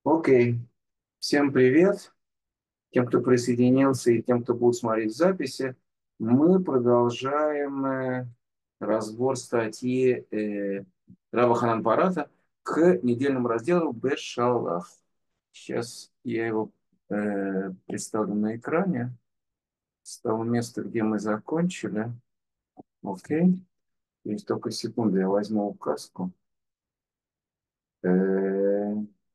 Окей. Всем привет. Тем, кто присоединился, и тем, кто будет смотреть записи. Мы продолжаем разбор статьи Рава Ханан Парата к недельному разделу Бешалах. Сейчас я его представлю на экране с того места, где мы закончили. Окей. Есть только секунду, я возьму указку. Э,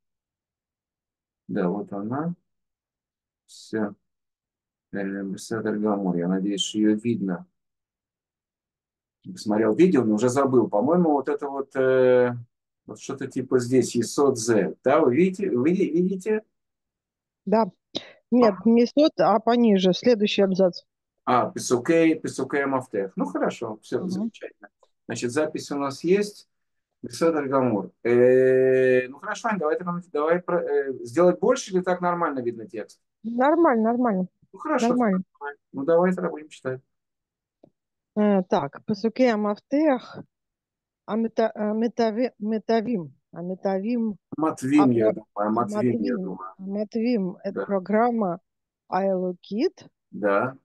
да, вот она. Все. Беседер Гамор. Я надеюсь, что ее видно. Посмотрел видео, но уже забыл. По-моему, вот это вот что-то типа здесь, Есод Зе. Да, вы видите? Видите? Да. Нет, не сот, а пониже. Следующий абзац. Песукей Мафтех. Ну, хорошо, все, Мгм. замечательно. Значит, запись у нас есть. Беседер Гамор. Ну, хорошо, Ань, давай сделать больше или так нормально видно текст? Нормально, нормально. Ну, хорошо, Нормально. давай. Ну, давай тогда будем читать. Так, пасуки амафтех, аметавим, Матвим, я думаю, Матвим, я аматвим, думаю. аматвим, это Да, программа Айлокит, да,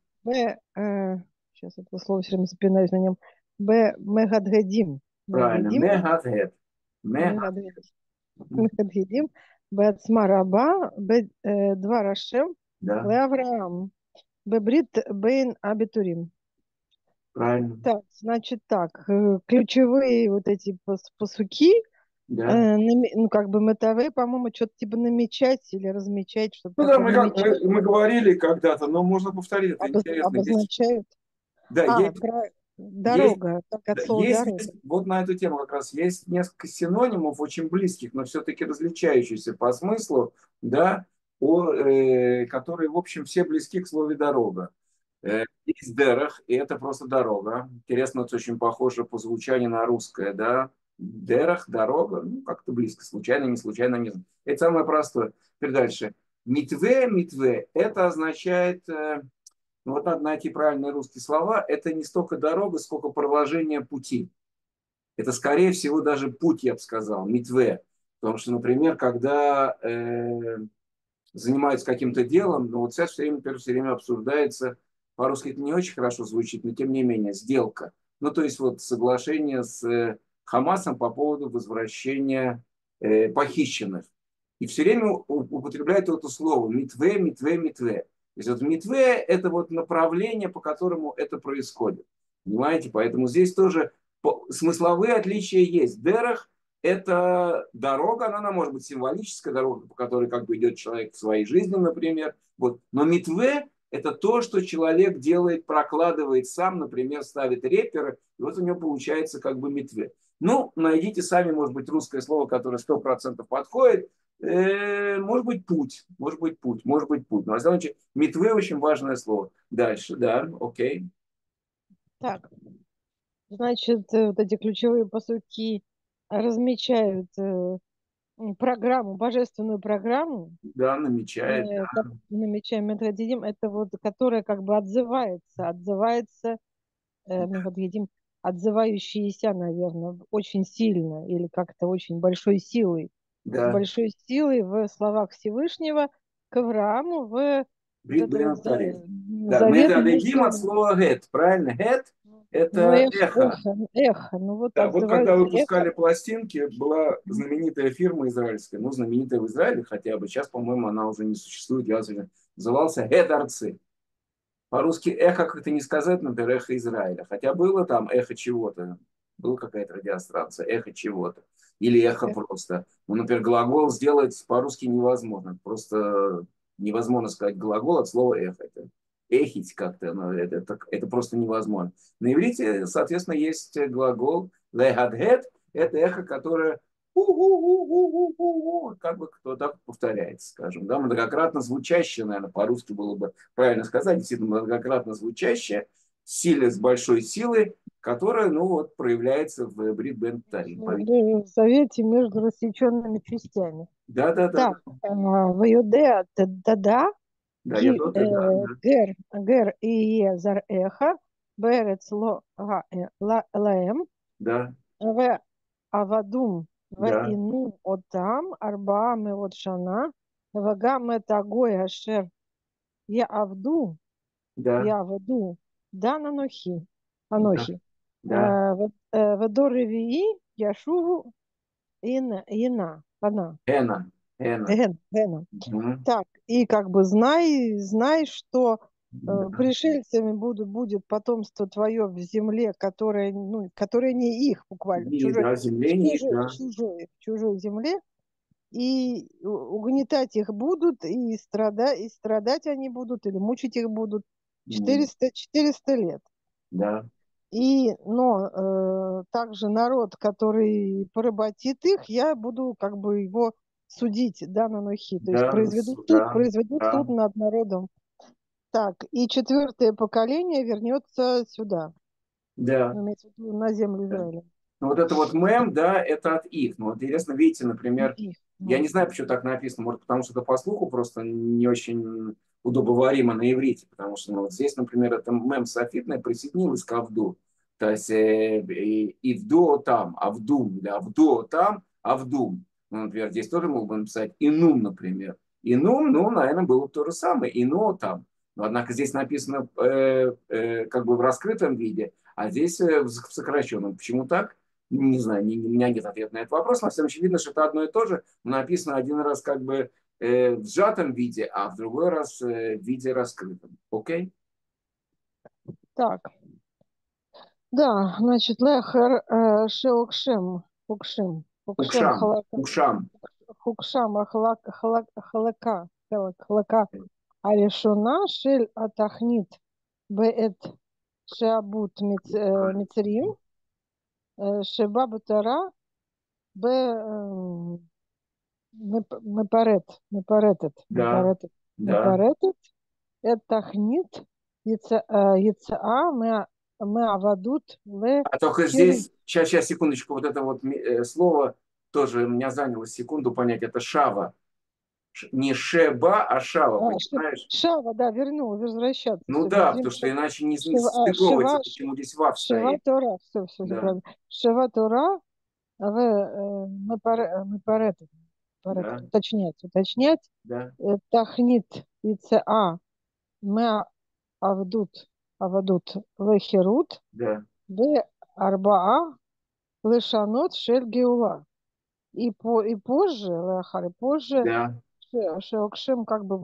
сейчас это слово все время запинаюсь на нем, Мегадгедим, правильно. Мегадгедим, Мегатхет. Мега, Мегадгедим, Мегадгедим, Бецмараба, Дварашем, да, Леавраам, Бебрит Бейн Абитурим. правильно. Так, значит так, ключевые вот эти пасуки, Да. ну, как бы метавы, по-моему, что-то типа намечать или размечать, что-то Ну да, такое, намечать, мы говорили когда-то, но можно повторить, это интересно. обозначают. Да, есть, есть, Дорога, как от да, слова дорога. вот на эту тему как раз есть несколько синонимов очень близких, но все-таки различающихся по смыслу, да, которые, в общем, все близки к слову дорога. Есть дерах, и это просто дорога. Интересно, это очень похоже по звучанию на русское, да. Дерах, дорога, ну, как-то близко, случайно, не случайно, не знаю. Это самое простое. Теперь дальше. Митве, это означает, ну, вот надо найти правильные русские слова, это не столько дорога, сколько проложение пути. Это, скорее всего, даже путь, я бы сказал, митве. Потому что, например, когда занимаются каким-то делом, но вот сейчас все время обсуждается, по-русски это не очень хорошо звучит, но тем не менее, сделка. Ну, то есть вот соглашение с Хамасом по поводу возвращения похищенных. И все время употребляют это слово митве. То есть вот митве – это вот направление, по которому это происходит. Понимаете? Поэтому здесь тоже смысловые отличия есть. Дерах это дорога, она может быть символическая дорога, по которой как бы идет человек в своей жизни, например. Вот. Но митве – это то, что человек делает, прокладывает сам, например, ставит реперы, и вот у него получается как бы митве. Ну, найдите сами, может быть, русское слово, которое 100% подходит. Может быть, путь, может быть, путь, может быть, путь. Но, на самом деле, митве очень важное слово. Дальше, да, окей. Так, значит, вот эти ключевые пасуки размечают программу, божественную программу, Да, намечает, как намечаем Медведим, это вот, которая как бы отзывается, Медведим, отзывающиеся, наверное, очень сильно или как-то очень с да. большой силой в словах Всевышнего к Аврааму в вот Брит это вот Бен Тариф. Да, мы завет это отдадим от между, слова get, правильно? Get – ну, это эхо. эхо, ну вот Да, вот когда отзывается эхо. выпускали пластинки, была знаменитая фирма израильская, ну, знаменитая в Израиле хотя бы, сейчас, по-моему, она уже не существует, я уже назывался Get Арцы. По-русски эхо как-то не сказать, например, эхо Израиля, хотя было там эхо чего-то, была какая-то радиостанция, эхо чего-то, или эхо просто. Ну, например, глагол сделать по-русски невозможно, просто невозможно сказать глагол от слова эхо. Это эхить как-то, ну, это просто невозможно. На иврите, соответственно, есть глагол лехадхет, это эхо, которое как бы кто-то повторяется, скажем, да, многократно звучащее, наверное, по-русски было бы правильно сказать, действительно многократно звучащее, силе с большой силой, которая, ну вот, проявляется в Брит Бен Тарим. В завете между рассеченными частями. Да, да, да, Так, да, в Иудея Тада, да, я тоже, да, да, Гер и Езар Эха, Берец Ло Лаэм, да, В Авадум Да, ואינו אותם 400 שנה, וגם את הגוי אשר יעבדו, да, יעבדו, דן да, אנוכי. да. ודור רביעי ישובו הנה, Эна, Эна. Гена. Мгм. Так, и как бы знай, что Да. пришельцами будет потомство твое в земле, которое, ну, которое не их буквально, И, да, земле них, да. в чужой земле, и угнетать их будут, и страдать они будут, или мучить их будут М, 400 лет. да, Но также народ, который поработит их, я буду как бы его судить, да, на нохи. То есть да, да, произведу суд да, над народом. Так, и четвертое поколение вернется сюда, да. ну, имеется в виду на землю Да. Израиля. Ну, вот это вот мем, да, это от их. Ну, вот интересно, видите, например, Их, я ну. не знаю, почему так написано, может, потому что это по слуху просто не очень удобоваримо на иврите, потому что ну, вот здесь, например, это мем софитное присоединилось к авду. То есть ивду там, авдум, или авду там, авдум. Ну, например, здесь тоже мог бы написать инум, например. Инум, ну, наверное, было бы то же самое, ино там. Но, однако здесь написано как бы в раскрытом виде, а здесь в сокращенном. Почему так? Не знаю, у меня нет ответа на этот вопрос. Но всем очевидно, что это одно и то же. Написано один раз как бы в сжатом виде, а в другой раз в виде раскрытом. Окей? Так, да, значит, лехер хукшем Укшам. Укшам. хукшам халака, הראשונה של התכנית בעת שעבוד מצרים, שבה בתורה Да, да. מפרטת את תכנית יציאה מעבדות А только לחירות. здесь, сейчас, секундочку, вот это вот слово тоже меня заняло секунду понять. Это шава. Не шеба, а шава, понимаешь? Шава, да, возвращаться, Ну все, да, Мицрим, потому что иначе не Шива, стыковывается, почему здесь вав Шива стоит. Тора, все Да, правильно. Шива Тора, мепаретет, да, уточнять, да, תכנית יציאה מהעבדות לחירות да, בארבעה לשונות של גאולה. И позже, לאחר, и позже, да. Шеокшем как бы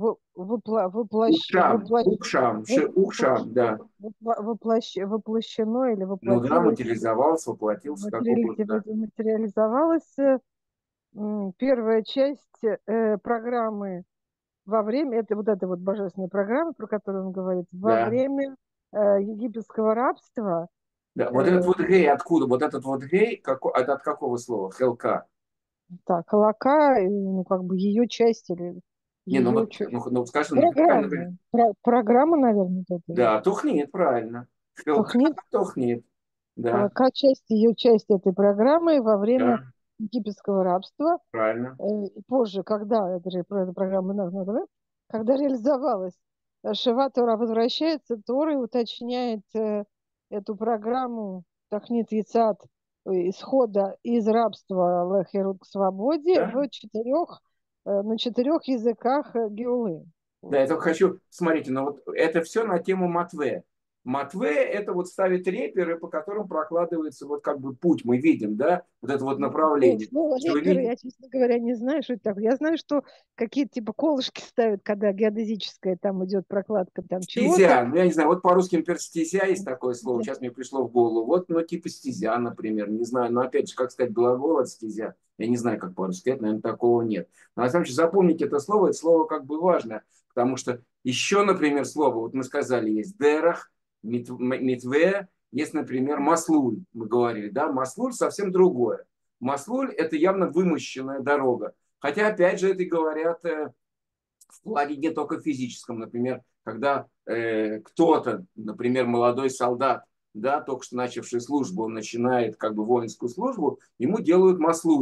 Укшам, укшам, да. воплощено или Ну да, воплотилось, материализовался, воплотился, как угодно, да. материализовалась первая часть программы во время, это вот эта вот божественная программа, про которую он говорит, во Да, время египетского рабства, да. Вот этот э, вот гей откуда? Вот этот вот гей, это от какого слова? Хелка. так, Алака, ну, как бы ее часть или Не, ну ее вот, ну скажи, ну ты правильно говоришь. программа, программа, наверное, вот эта, Да, тухнит, правильно. Хелка, Тухнит, тухнит. Да, Алака, ее часть этой программы во время да, египетского рабства, правильно. и позже, когда это же про эту программу, когда реализовалась, Шива Тора возвращается, Тора и уточняет эту программу Тахнит Яцат исхода из рабства Лехерут к свободе Да? в на 4 языках Геулы. Да, Вот. я только хочу, смотрите, но вот это все на тему Матве. Матве – это вот ставит реперы, по которым прокладывается вот как бы путь, мы видим, да, вот это вот направление. Слово Что вы реперы, видите? я, честно говоря, не знаю, что это такое. Я знаю, что какие-то типа колышки ставят, когда геодезическая там идет прокладка там чего-то. Стезя, ну я не знаю, вот по-русски, например, стезя есть такое слово, сейчас мне пришло в голову. Вот, ну типа стезя, например, не знаю, но опять же, как сказать глагол от стезя, я не знаю, как по-русски сказать, наверное, такого нет. Но на самом деле запомните это слово как бы важно, потому что еще, например, слово, вот мы сказали, есть дерах, митве, есть, например, маслуль, мы говорили, да, маслуль совсем другое. Маслуль – это явно вымощенная дорога. Хотя, опять же, это говорят в плане не только физическом, например, когда кто-то, например, молодой солдат, да, только что начавший службу, он начинает как бы воинскую службу, ему делают маслуль.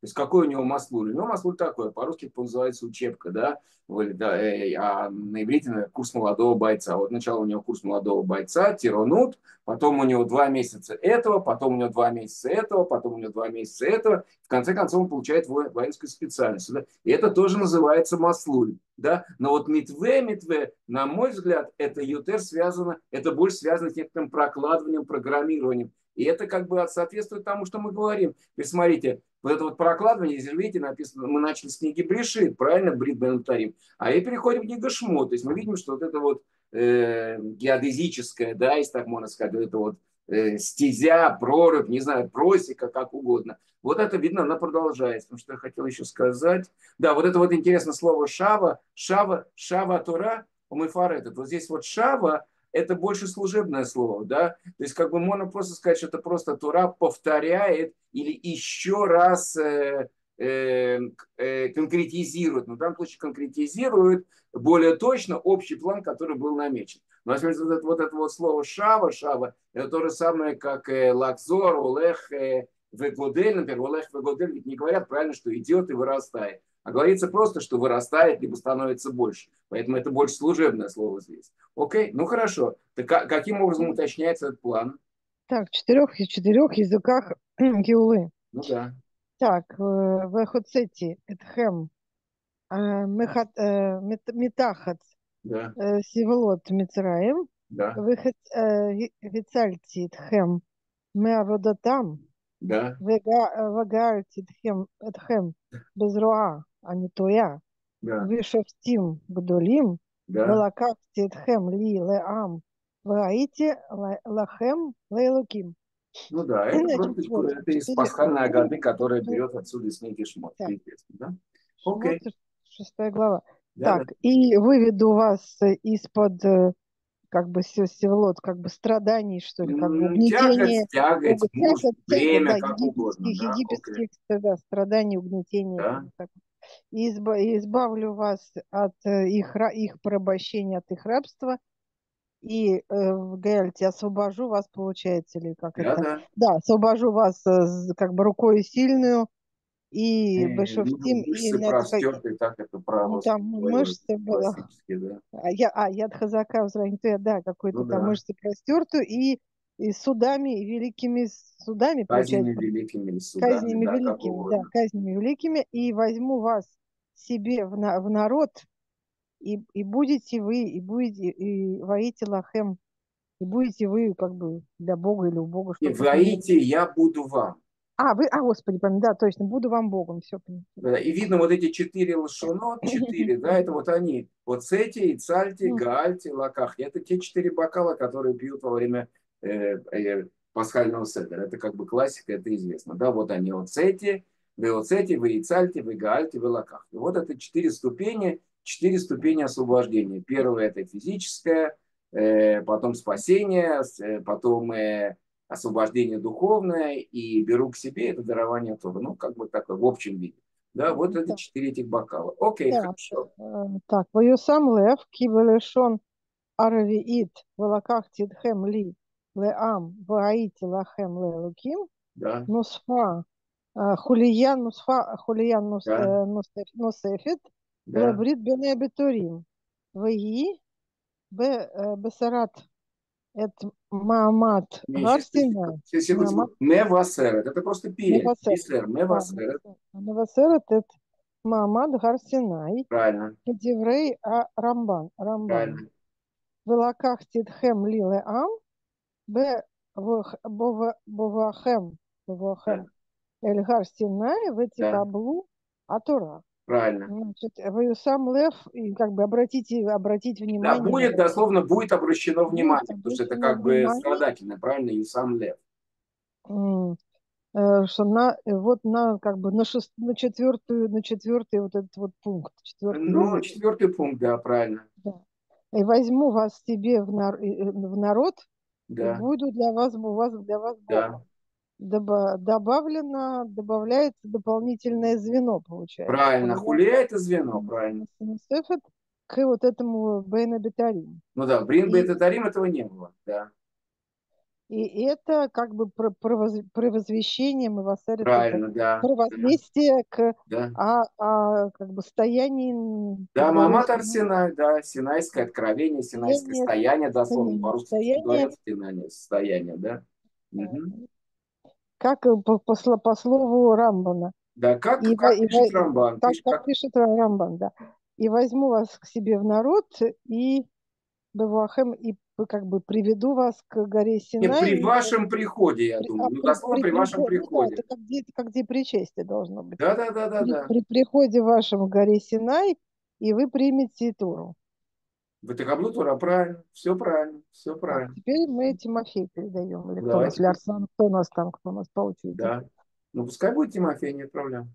То есть какой у него маслуль? У него маслуль такой, по-русски это называется учебка, да, да, а на иврите курс молодого бойца. Вот сначала у него курс молодого бойца, тиронут, потом у него 2 месяца этого, потом у него 2 месяца этого, потом у него 2 месяца этого. В конце концов он получает воинскую специальность. Да? И это тоже называется маслуль. Да? Но вот митве, на мой взгляд, это ютер связано, это больше связано с некоторым прокладыванием, программированием. И это как бы соответствует тому, что мы говорим. Теперь смотрите, вот это вот прокладывание, здесь, видите, написано, мы начали с книги Брешит, правильно, Брит Бен Тарим, а и переходим к книге Шмот. То есть мы видим, что вот это вот геодезическое, да, если так можно сказать, вот это вот стезя, прорубь, не знаю, просека, как угодно. Вот это видно, она продолжается. Потому что я хотел еще сказать. Да, вот это вот интересное слово шава, шава Тора, умыфар этот. Вот здесь вот шава, это больше служебное слово, да, то есть как бы можно просто сказать, что это просто Тора повторяет или еще раз конкретизирует, но в данном случае конкретизирует более точно общий план, который был намечен. Но вот это вот слово шава, это то же самое, как лакзор, олех, вегодель, например, олех, вегодель, ведь не говорят правильно, что идет и вырастает. А говорится просто, что вырастает, либо становится больше. Поэтому это больше служебное слово здесь. Окей, ну хорошо. Так каким образом уточняется этот план? Так, четырех языках Геулы. Ну да, Так, в Хоцети, Этхем, Метахат, да, Сиволот, Мицраем, да, Вицальти, Этхем, Меаводатам, да, Вагаарти, Этхем, Безруа, Анитоя, да, Вишевтим, Гдолим, да. Велакахти, Этхем, Ли, Леам, Ваите, Лахем, Лейлуким. Ну да, это Значит, просто вот, это из четыре, пасхальной агады, которая берет отсюда из книги Шмот. так, Естественно, да? Шмот, Окей, 6 глава. да, да. Так, и выведу вас из-под, как бы, севлот, как бы, страданий, что ли, как бы, угнетения, Тягость, муж, тяга, да, время, как угодно, да, окей. египетских, да, страданий, угнетения, как Да, бы так. И избавлю вас от их порабощения, от их рабства, и в Гельте освобожу вас, получается, или как да, это, да. да, освобожу вас как бы рукой сильную, и Бешуфтим, и Мышцы надо, простерты, так это ну, по-русски там говорили мышцы было. классически, да. Яд Хазака в да, Ну какой-то там да, мышцы простертую, и судами, и великими судами, казнями получается, великими или судами, казнями да, как великими, да, угодно. казнями великими, и возьму вас себе в народ, и будете вы, и воите лахем, и будете вы как бы для Бога или у Бога, И что посмотрите. воите я буду вам. Господи, да, точно, буду вам Богом, все, Да, и видно вот эти 4 лошонот, 4, да, это вот они, вот сети, ицальти, гаальти, лакахи. Это те 4 бокала, которые пьют во время пасхального седера. Это как бы классика, это известно. Да, вот они, вот сети, вы ицальти, вы гаальти, вы лакахи. Вот это 4 ступени освобождения. Первое это физическое, потом спасение, потом освобождение духовное, и беру к себе это дарование Торы. Ну, как бы такое в общем виде. Да, вот это Так, 4 этих бокала. Окей, так, хорошо. так, Ваюсам лев, кибелешон арвиит, велакахти тхем ли, леам, ваити лахем лелуким, Да, нусфа, хулиян да, носефет, да. лебрит бене бетурим, ваи бесарат эт Маамат Не, Гарсина, Маамат секундочку. Мевасерет. Это просто перед. Мевасерет, Исер, мевасерет. Мевасерет эт Маамат Гарсинай, Правильно, Кедеврей Рамбан. правильно. Велакахти тхем ли леам, бовахем, Да, эль Гарсинай, да, ветикаблу Атура. правильно. Значит, вы сам лев, и как бы обратить Да, внимание на будет, дословно, будет обращено будет внимание, потому что это обращено как бы внимание, страдательно, правильно, и сам лев. что вот на как бы на четвертый вот этот вот пункт, четвертый Ну, вывод. 4 пункт, да, правильно. Да. И возьму вас себе в народ и Да, буду для вас да. Богом. Добавляется дополнительное звено, получается. Правильно. Хулия Хулия это звено, правильно. Несефет к вот этому Бейна Бетарим. Ну да, в Брин И, Бейт Татарим этого не было, да. И это как бы провозвещение Мавасерет, это Правильно, да, да, провозвестие к да. как бы стоянии Да, под горой Маамат Синай. Синай, да, Синайское откровение, Синайское Стояние, стояние, дословно стояние, по-русски стояние, говорят, стояние, да. Мгм. как по слову Рамбана. Да, И, как пишет Рамбан, пишет, как как пишет Рамбан, да. И возьму вас к себе в народ, и Бевуахем, и как бы приведу вас к горе не, Синай. при вашем приходе, я думаю, ну, дословно при вашем Ну да, приходе. это как где причастие должно быть. Да, да, да, да, да. При приходе вашем к горе Синай, и вы примете Тору. В Тахаблутура, правильно, все правильно, все Так, правильно. теперь мы Тимофей передаем. Или кто у нас, Давайте, Лярсан, кто у нас там, кто у нас по очереди. да. Ну, пускай будет Тимофей, не проблем.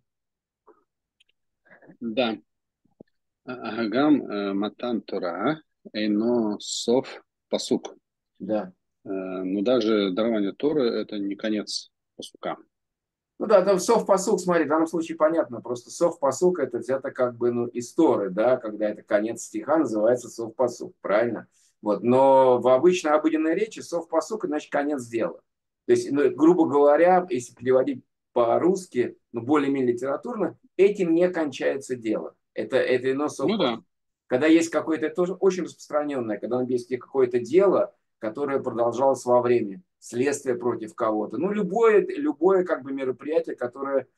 Да. Агам Матан Тора Эйно Сов Пасук. Да. Но даже дарование Торы это не конец пасука. Ну да, да, сов-посук, смотри, в данном случае понятно, просто сов-посук это взято как бы, ну, из Торы, да, когда это конец стиха, называется сов-посук, правильно? Вот, но в обычной обыденной речи сов-посук, значит, конец дела. То есть, ну, грубо говоря, если переводить по-русски, ну, более-менее литературно, этим не кончается дело. Это ино Ну да. сов-посук. Когда есть какое-то, это тоже очень распространенное, когда есть какое-то дело, которое продолжалось во времени, следствие против кого-то. Ну, любое как бы мероприятие, которое,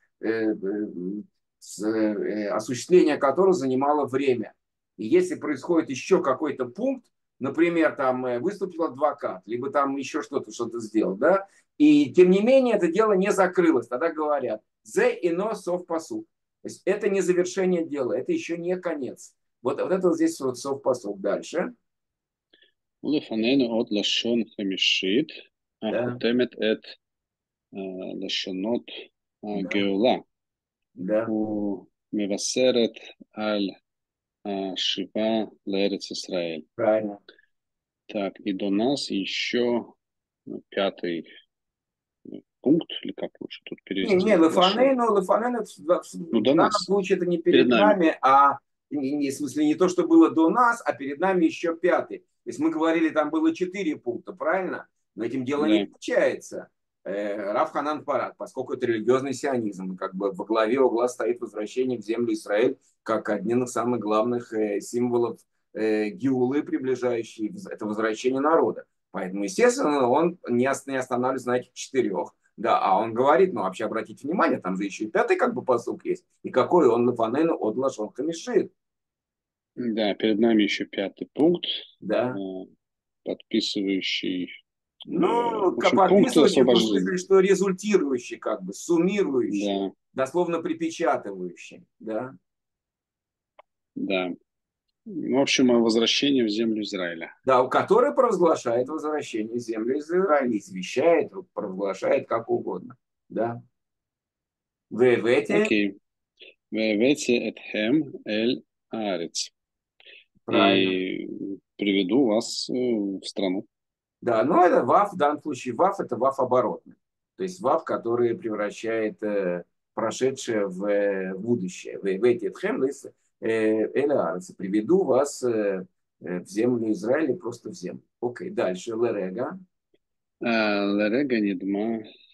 осуществление которого занимало время. И если происходит еще какой-то пункт, например, там выступил адвокат, либо там еще что-то сделал, да, и тем не менее это дело не закрылось, тогда говорят «зе ино сов пасук». То есть это не завершение дела, это еще не конец. Вот это вот здесь вот сов пасук. Дальше. ולפנינו עוד לשון חמישית Да, החותמת את לשונות да, הגאולה да, ומבשרת על השיבה לארץ ישראל. правильно. Так, и до нас еще пятый пункт, или как лучше тут Не, перевести? Лефанейну, Ну, до в данном нас, случае это не перед перед нами. нами, а в смысле не то, что было до нас, а перед нами еще пятый. То есть мы говорили, там было 4 пункта, правильно? Но этим дело не Да, кончается. Рав Ханан Парад, поскольку это религиозный сионизм, как бы во главе угла стоит возвращение в землю Израиль, как один из самых главных символов геулы, приближающий это возвращение народа. Поэтому, естественно, он не останавливается на этих 4. Да, а он говорит, ну вообще обратите внимание, там же еще и пятый как бы посыл есть. И какой он лафанену от лашон хамишит. да, перед нами еще пятый пункт, Да. подписывающий, Ну, в общем, пункты подписывающий в том освобождения. смысле, что результирующий, как бы, суммирующий, Да, дословно припечатывающий. Да. да. Ну, в общем, возвращение в землю Израиля. Да, у которой провозглашает возвращение в землю Израиля, извещает, провозглашает как угодно. Да. В эти, Окей. Вевете этхем эль арец. правильно. И приведу вас в страну. Да, но это ваф, в данном случае ваф это ваф оборотный. То есть ваф, который превращает прошедшее в будущее. В эти тхемлис элеарцы. Приведу вас в землю Израиля, просто в землю. Окей, дальше. Лерега. לרגע נדמה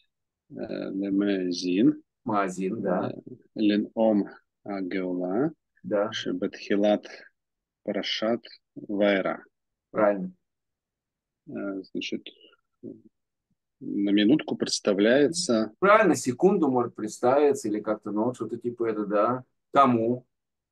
למאזין Маазин, да. לנאום הגאולה Да, שבתחילת פרשת וארא. правильно. Значит, на минутку представляется Правильно, секунду может представиться или как-то, ну, вот что-то типа это, да. Кому?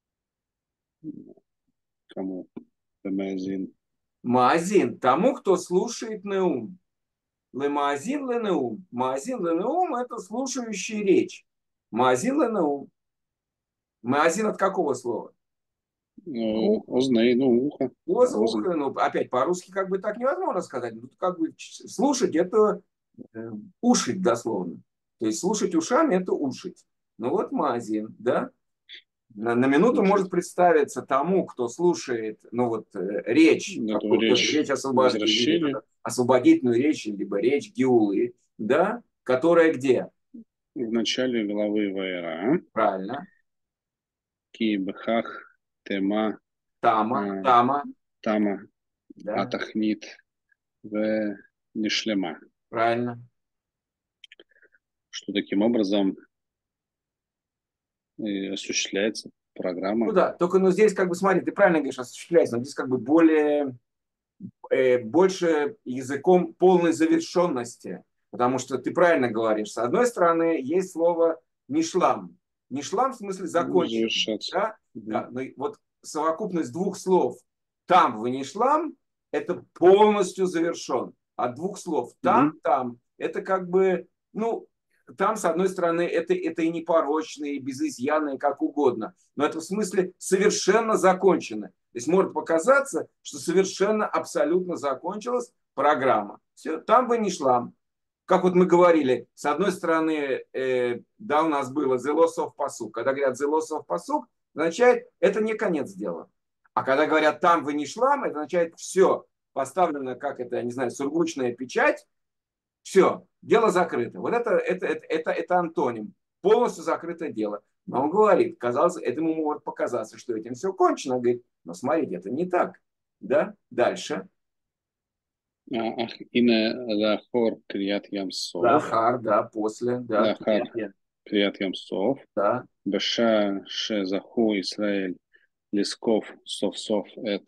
кому Дамазин. Маазин. Тому, кто слушает неум. Лемаазин ленеум. Маазин ленеум – это слушающий речь. Маазин ленеум. Маазин от какого слова? Озней, ну, ухо. Озн. Ухо. Ну, опять по-русски как бы так невозможно сказать. Ну, как бы слушать – это ушить дословно. То есть слушать ушами – это ушить. Ну вот маазин, да? На минуту Значит, может представиться тому, кто слушает, ну вот речь, эту какую-то речь речь освобождения, возвращения освободительную речь, либо речь Геулы, да, которая где? в начале главы Ваера. Правильно. Ки бхах тема а, Тама, тама да, атахнит в нишлема. Правильно. Что таким образом осуществляется Ну программа. да, только здесь как бы, смотри, ты правильно говоришь, осуществляется, но здесь как бы больше языком полной завершенности. Потому что ты правильно говоришь. С одной стороны, есть слово «нишлам». «Нишлам» в смысле «закончен». Завершаться. Да? Да. Но вот совокупность двух слов «там» в «нишлам» – это полностью завершен. От двух слов «там», «там» – это как бы, ну, там, с одной стороны, это и непорочно, и без изъяна, и как угодно. Но это в смысле совершенно закончено. То есть может показаться, что совершенно абсолютно закончилась программа. Все, там бы не шла. Как вот мы говорили, с одной стороны, да, у нас было зелосов пасук. Когда говорят зелосов пасук, означает, это не конец дела. А когда говорят там вы не шлам, это означает все, поставлено, как это, я не знаю, сургучная печать, все, дело закрыто. Вот это антоним. Полностью закрыто дело. Но он говорит, казалось, этому может показаться, что этим все кончено. Он говорит, но смотрите, это не так. Да? Дальше. Ах, ине лахор крият ямсов. Лахар, да, после, да. Лахар крият ямсов. Да. Беша шезаху Исраэль лисков сов эт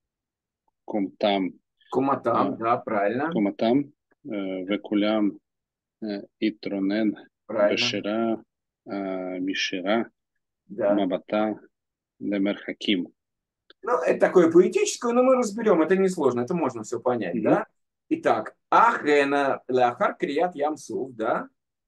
комтам. Куматам, да, правильно. Коматам. Векулям итронен. Правильно. Бешира мишира. Да. Мабата лемерхаким. Ну, это такое поэтическое, но мы разберем. Это несложно, это можно все понять, да? Итак, ахена лахар крият ямсув, да?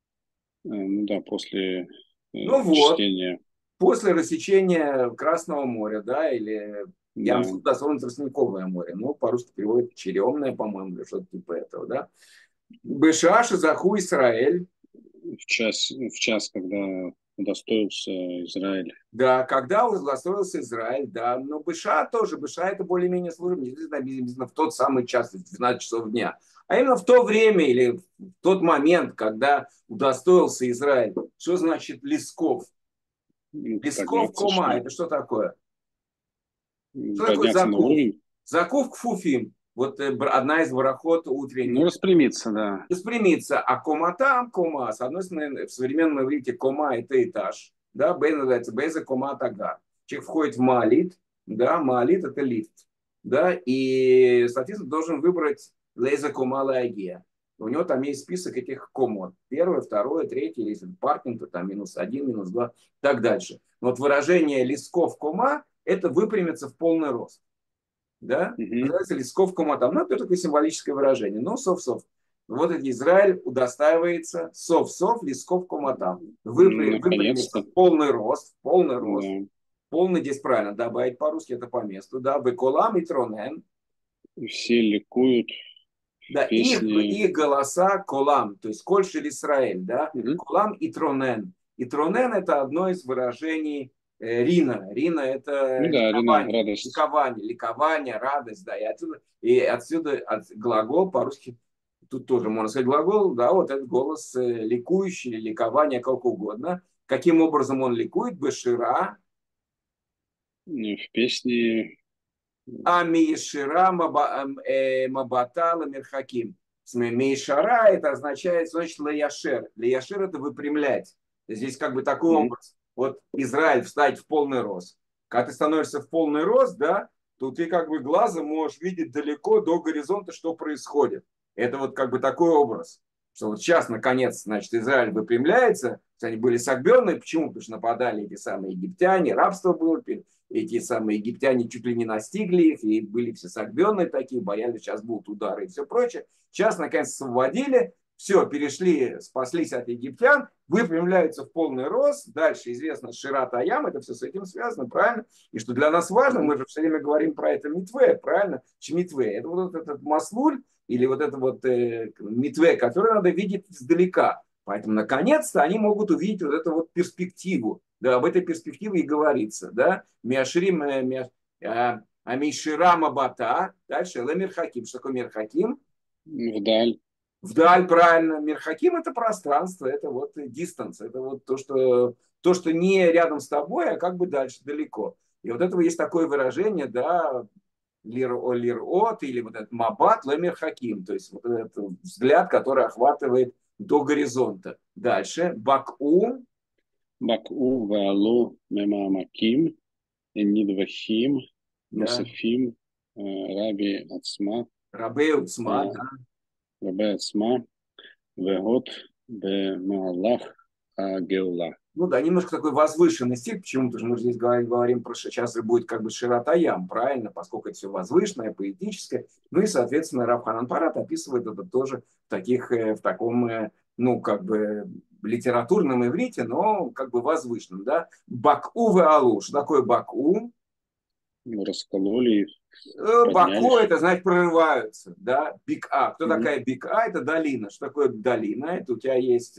Ну да, после Ну вот, чтения. после рассечения Красного моря, да, или Да. Ямсув, дословно Тростниковое море. Ну, по-русски переводит Черемное, по-моему, или что-то типа этого, да? Бешаши заху Израиль. В час, когда удостоился Израиль. Да, когда удостоился Израиль, да. Но Беша тоже, Беша это более-менее сложно, не обязательно в тот самый час, в 12 часов дня, а именно в то время или в тот момент, когда удостоился Израиль. Что значит Лесков? Лесков кома, это что такое? Что такое Подняться на закув? уровень. Закув кфуфим. Вот одна из барахот утренних. Ну, распрямиться, да. Распрямиться. А кома там, кома. С одной стороны, в современном иврите кома – это этаж. Да, бей называется бейза кома тагар. Человек входит в маалит. Да, маалит – это лифт. Да, и, соответственно, должен выбрать лейза кома лагия. У него там есть список этих комод. Первое, второе, третье, если паркинг, то там -1, -2, и так дальше. Но вот выражение лисков кома – это выпрямиться в полный рост. Да? Называется лисков коматам. Ну, это такое символическое выражение. Но сов-сов. Вот этот Израиль удостаивается сов-сов лисков коматам. Выпрямиться в полный рост. Полный рост. Да. Полный здесь правильно добавить по-русски, это по месту. Да, беколам и тронен. Все ликуют. Да, их голоса колам, то есть коль шель Исраэль, да, колам и тронен. И тронен это одно из выражений Рина. Рина это ликование, радость, да, и отсюда глагол по-русски, тут тоже можно сказать глагол, да, вот этот голос ликующий, ликование, как угодно. Каким образом он ликует? Бешира. В песне. Амишира мабатала мирхаким. Мишара это означает, значит, лаяшер. Лаяшер это выпрямлять. Здесь как бы такой образ. Вот Израиль встать в полный рост. Когда ты становишься в полный рост, да, то ты как бы глазом можешь видеть далеко до горизонта, что происходит. Это вот как бы такой образ. Что вот сейчас, наконец, значит, Израиль выпрямляется. Они были согбенные. Почему? Потому что нападали эти самые египтяне, рабство было. Эти самые египтяне чуть ли не настигли их, и были все согбенные такие, боялись, сейчас будут удары и все прочее. Сейчас, наконец, освободили, все, перешли, спаслись от египтян, выпрямляются в полный рост. Дальше известно Шират Аям, это все с этим связано, правильно? И что для нас важно, мы же все время говорим про это митве, правильно? Митве, это вот этот маслуль, или вот это вот митве, который надо видеть издалека. Поэтому, наконец-то, они могут увидеть вот эту вот перспективу. Да, об этой перспективе и говорится. Да? Миаширим, амиширама бата. Дальше, ламирхаким. Что такое мирхаким? Вдаль. Вдаль, правильно. Мирхаким – это пространство, это вот дистанс. Это вот то, что не рядом с тобой, а как бы дальше, далеко. И вот этого есть такое выражение, да, лир-от, или вот этот мабат лемер хаким, то есть вот этот взгляд, который охватывает до горизонта. Дальше. Баку. Баку веалу мемамаким нидвахим Да. нусифим раби ацма Рабей Уцма, да. раби ацма вегот бемалах геула. Ну да, немножко такой возвышенный стиль. Почему? Потому что мы здесь говорим про сейчас будет как бы широтаям, правильно, поскольку это все возвышенное, поэтическое. Ну и, соответственно, Рав Ханан Парат описывает это тоже в таком, ну, как бы литературном иврите, но как бы возвышенном, да. Баку ве алу. Что такое баку? Раскололи, Баку поднялись. это значит прорываются, да. Бик-А. Кто Мгм. такая Бик-А? Это долина. Что такое долина? Это у тебя есть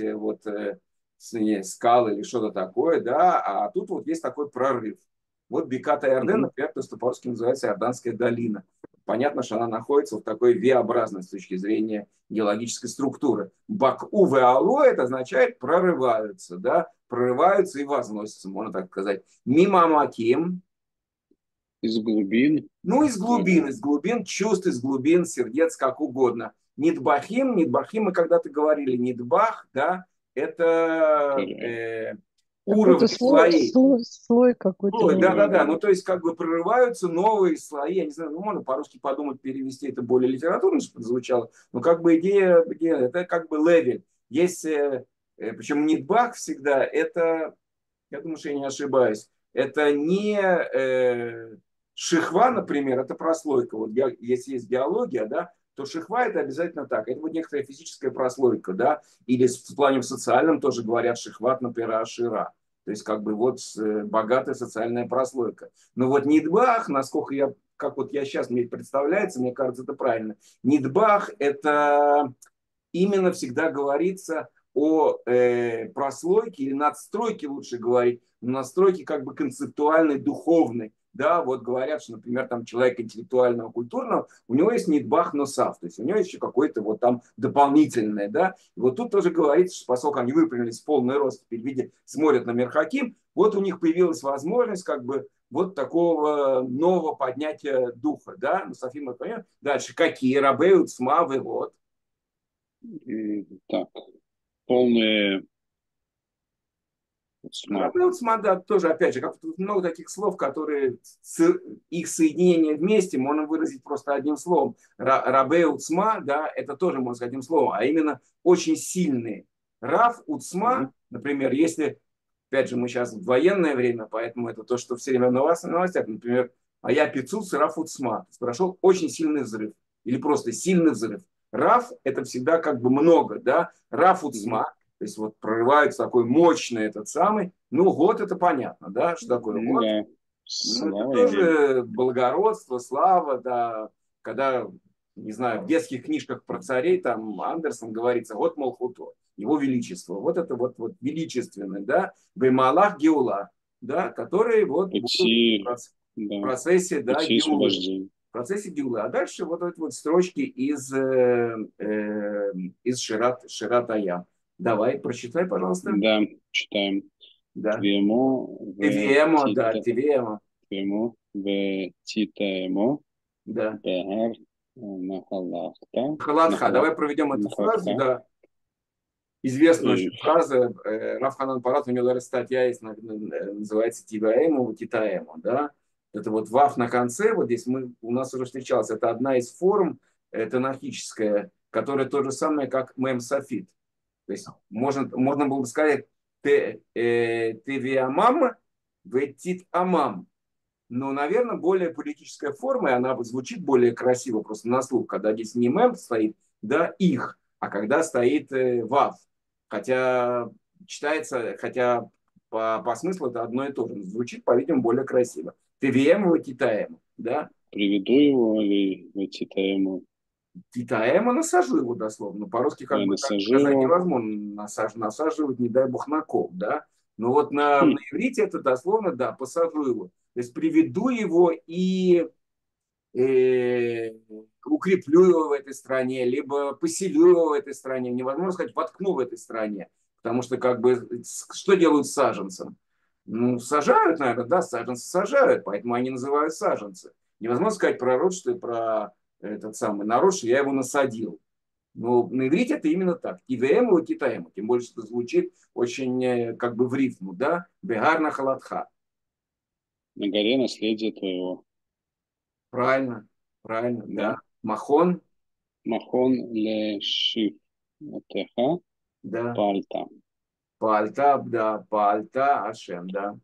скалы или что-то такое, да, а тут вот есть такой прорыв. Вот Бекат Иорден, Мгм. например, то, что по-русски называется Иорданская долина. Понятно, что она находится в такой V-образной с точки зрения геологической структуры. Баку веалу это означает прорываются, да, прорываются и возносятся, можно так сказать. Мимо Маким, Из глубин. ну, из глубин чувств, из глубин сердец, как угодно. Нидбахим, мы когда-то говорили, нидбах, да, это Какой-то уровни, слои. слой какой-то. Слой, да-да-да, Да. ну то есть как бы прорываются новые слои, я не знаю, ну можно по-русски подумать, перевести это более литературно, чтобы звучало, но как бы идея это как бы левель. Есть, причем нидбах всегда, это, я думаю, что я не ошибаюсь, это не шихва, например, это прослойка. Вот если есть биология, да, то шихва это обязательно так. Это вот некоторая физическая прослойка, да, или в плане социальном тоже говорят шихват, например, ашира. То есть как бы вот богатая социальная прослойка. Но вот нидбах, насколько я, как вот я сейчас мне представляется, мне кажется, это правильно. Нидбах это именно всегда говорится о прослойке или надстройке, лучше говорить, настройке как бы концептуальной, духовной. Да, вот говорят, что, например, там человек интеллектуального, культурного, у него есть нидбах носав, то есть у него есть еще какое-то вот там дополнительное, да. И вот тут тоже говорится, что поскольку они выпрямились в полный рост, теперь видят, смотрят на Мерхаким, вот у них появилась возможность как бы вот такого нового поднятия духа, да. Ну, София, мы понимаем. Дальше, какие? Рабеют, смавы, вот. Так, полные сма. Да, тоже, опять же, как тут много таких слов, которые их соединение вместе можно выразить просто одним словом. Рабе уцма, да, это тоже можно сказать одним словом, а именно очень сильные. Рав уцма, например, если, опять же, мы сейчас в военное время, поэтому это то, что все время в новостях, например, а я пиццуц, Рав уцма. Прошел очень сильный взрыв или просто сильный взрыв. Рав это всегда как бы много, да. Рав уцма, то есть вот прорывается такой мощный этот самый. Ну, год это понятно, да, что такое год. Да, Ну, это слава имеем. тоже благородство, слава, да. Когда, не знаю, в детских книжках про царей, там Андерсон говорится, вот Молхуто, его величество. Вот это вот величественный, да, Баймалах Геула, да, которые вот будут Пути, в да, процессе, да, пути Геулы. освобождения. В процессе Геулы. А дальше вот эти вот строчки из Шират Ая. Давай, прочитай, пожалуйста. Да, читаем. Да. Твемо Тивиэмо, да, Тивиэмо. Твемо титаемо Да. бегар нахалахта. Халадха. Давай проведем эту фразу, да. Известная очень фраза. Рав Ханан Парат, у него даже статья есть, называется Тивиэмо, Титаэмо, да. Это вот ваф на конце, вот здесь у нас уже встречалось. Это одна из форм танахическая, которая то же самое, как мем софит. То есть можно было бы сказать тевиамам, ветит амам. Но, наверное, более политическая форма, и она звучит более красиво просто на слух, когда здесь не мем стоит, да, их, а когда стоит вав. Хотя читается, хотя по смыслу это одно и то же. Звучит, по-видимому, более красиво. ТВМ и Титаем, да. Приведу его или титаему? Титаэма насажу его дословно. По-русски как бы так Насажу сказать его. невозможно. Насаживать, не дай бог, на кол, да. Но вот на иврите это дословно, да, посажу его. То есть приведу его и укреплю его в этой стране, либо поселю его в этой стране. Невозможно сказать, воткну в этой стране. Потому что как бы что делают с саженцем? Ну, сажают, наверное, да, саженцы сажают, поэтому они называют саженцы. Невозможно сказать пророчество про этот самый народ, что я его насадил. Но на иврите это именно так. Тивеему и китаему. Тем более, что это звучит очень как бы в рифму, да? Бегарна халатха. На горе наследие твоего. Правильно, правильно, Да. да. Махон, Махон ле шиф теха да. пальта. Пальта, да. Пальта, Ашем, да.